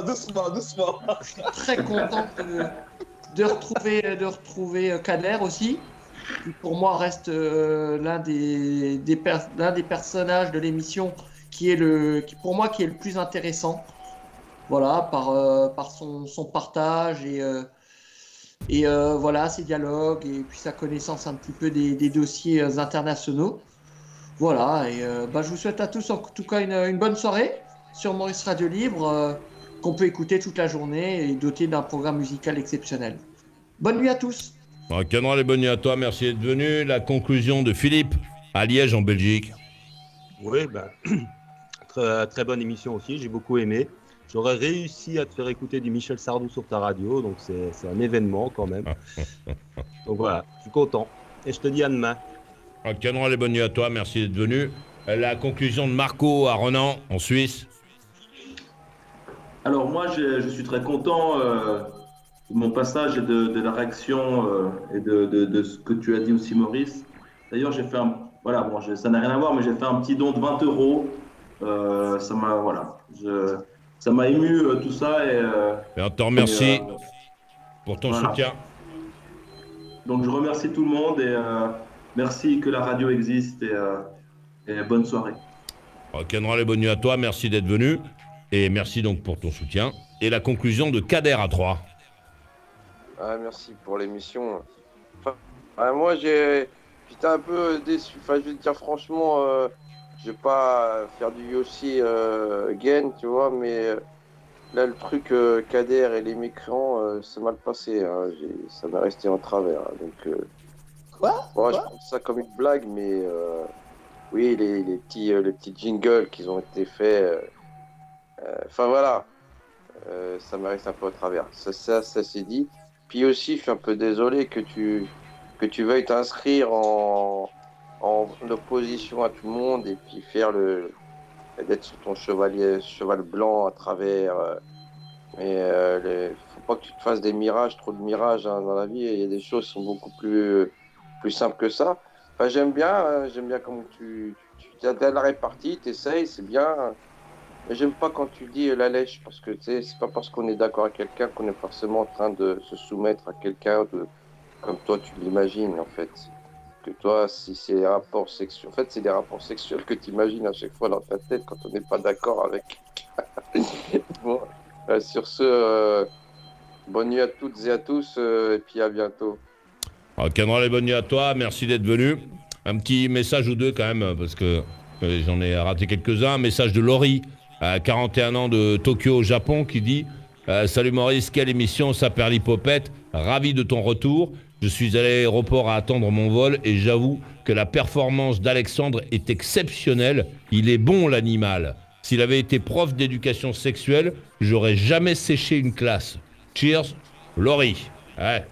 Je suis très content de retrouver Kader aussi, qui pour moi reste l'un des personnages de l'émission qui pour moi est le plus intéressant. Voilà, par son partage et voilà, ses dialogues et puis sa connaissance un petit peu des dossiers internationaux. Voilà, et je vous souhaite à tous en tout cas une bonne soirée sur Maurice Radio Libre, qu'on peut écouter toute la journée et doté d'un programme musical exceptionnel. Bonne nuit à tous. Rock'n'roll et bonne nuit à toi, merci d'être venu. La conclusion de Philippe à Liège en Belgique. Oui, très, très bonne émission aussi, j'ai beaucoup aimé. J'aurais réussi à te faire écouter du Michel Sardou sur ta radio, donc c'est un événement quand même. Donc voilà, je suis content. Et je te dis à demain. Rock'n'roll et bonne nuit à toi, merci d'être venu. La conclusion de Marco à Renan, en Suisse. Alors moi, je suis très content de mon passage et de la réaction et de ce que tu as dit aussi, Maurice. D'ailleurs, j'ai fait voilà, bon, ça n'a rien à voir, mais j'ai fait un petit don de 20 euros. Ça m'a, voilà, ça m'a ému tout ça et on te remercie pour ton soutien. Donc je remercie tout le monde et merci que la radio existe et bonne soirée. Rock'n'roll et bonne nuit à toi, merci d'être venu et merci donc pour ton soutien. Et la conclusion de Kader à 3. Merci pour l'émission. Moi j'étais un peu déçu. Je vais te dire franchement, je vais pas faire du Yossi gain, tu vois, mais là le truc Kader et les mécréants, c'est mal passé. Hein. Ça m'est resté en travers. Hein. Donc Quoi je prends ça comme une blague, mais oui, les petits jingles qui ont été faits. Enfin voilà, ça me reste un peu au travers. Ça c'est dit. Puis aussi, je suis un peu désolé que tu veuilles t'inscrire en opposition à tout le monde et puis d'être sur ton cheval blanc à travers. Faut pas que tu te fasses trop de mirages hein, dans la vie. Il y a des choses qui sont beaucoup plus simples que ça. Enfin, j'aime bien comment tu as la répartie, tu essayes, c'est bien. Mais j'aime pas quand tu dis la lèche, parce que c'est pas parce qu'on est d'accord avec quelqu'un qu'on est forcément en train de se soumettre à quelqu'un comme toi tu l'imagines en fait. Que toi, si c'est des rapports sexuels, en fait c'est des rapports sexuels que tu imagines à chaque fois dans ta tête quand on n'est pas d'accord avec. Bon, sur ce, bonne nuit à toutes et à tous, et puis à bientôt. Rock'n'roll et bonne nuit à toi, merci d'être venu. Un petit message ou deux quand même, parce que j'en ai raté quelques-uns. Un message de Laurie, 41 ans de Tokyo au Japon, qui dit salut Maurice, quelle émission, ça perd l'hypopète, ravi de ton retour. Je suis à l'aéroport à attendre mon vol et j'avoue que la performance d'Alexandre est exceptionnelle. Il est bon l'animal. S'il avait été prof d'éducation sexuelle, j'aurais jamais séché une classe. Cheers, Laurie. Ouais.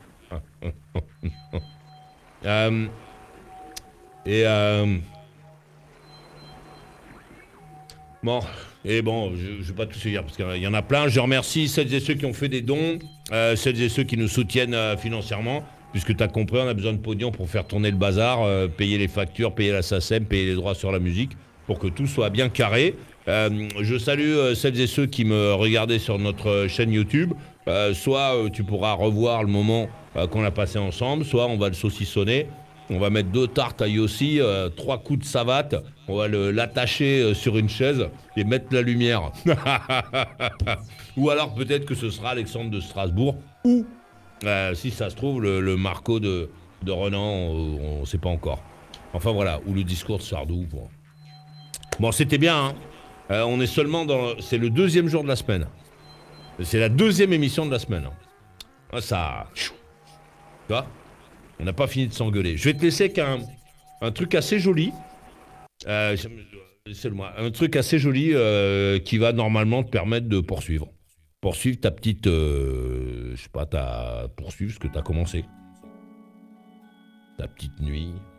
Bon, je ne vais pas tous dire parce qu'il y en a plein. Je remercie celles et ceux qui ont fait des dons, celles et ceux qui nous soutiennent financièrement, puisque tu as compris, on a besoin de pognon pour faire tourner le bazar, payer les factures, payer la SACEM, payer les droits sur la musique, pour que tout soit bien carré. Je salue celles et ceux qui me regardaient sur notre chaîne YouTube. Soit tu pourras revoir le moment qu'on a passé ensemble, soit on va le saucissonner. On va mettre 2 tartes à Yossi, 3 coups de savate, on va l'attacher sur une chaise et mettre la lumière. Ou alors peut-être que ce sera Alexandre de Strasbourg, ou si ça se trouve le Marco de Renan, on ne sait pas encore. Enfin voilà, ou le discours de Sardou. Bon, c'était bien, hein. On est seulement c'est le 2e jour de la semaine. C'est la 2e émission de la semaine. Ça... Tu vois ? On n'a pas fini de s'engueuler. Je vais te laisser avec un truc assez joli. Laissez-le-moi. Un truc assez joli qui va normalement te permettre de poursuivre. Poursuivre ta petite... poursuivre ce que tu as commencé. Ta petite nuit.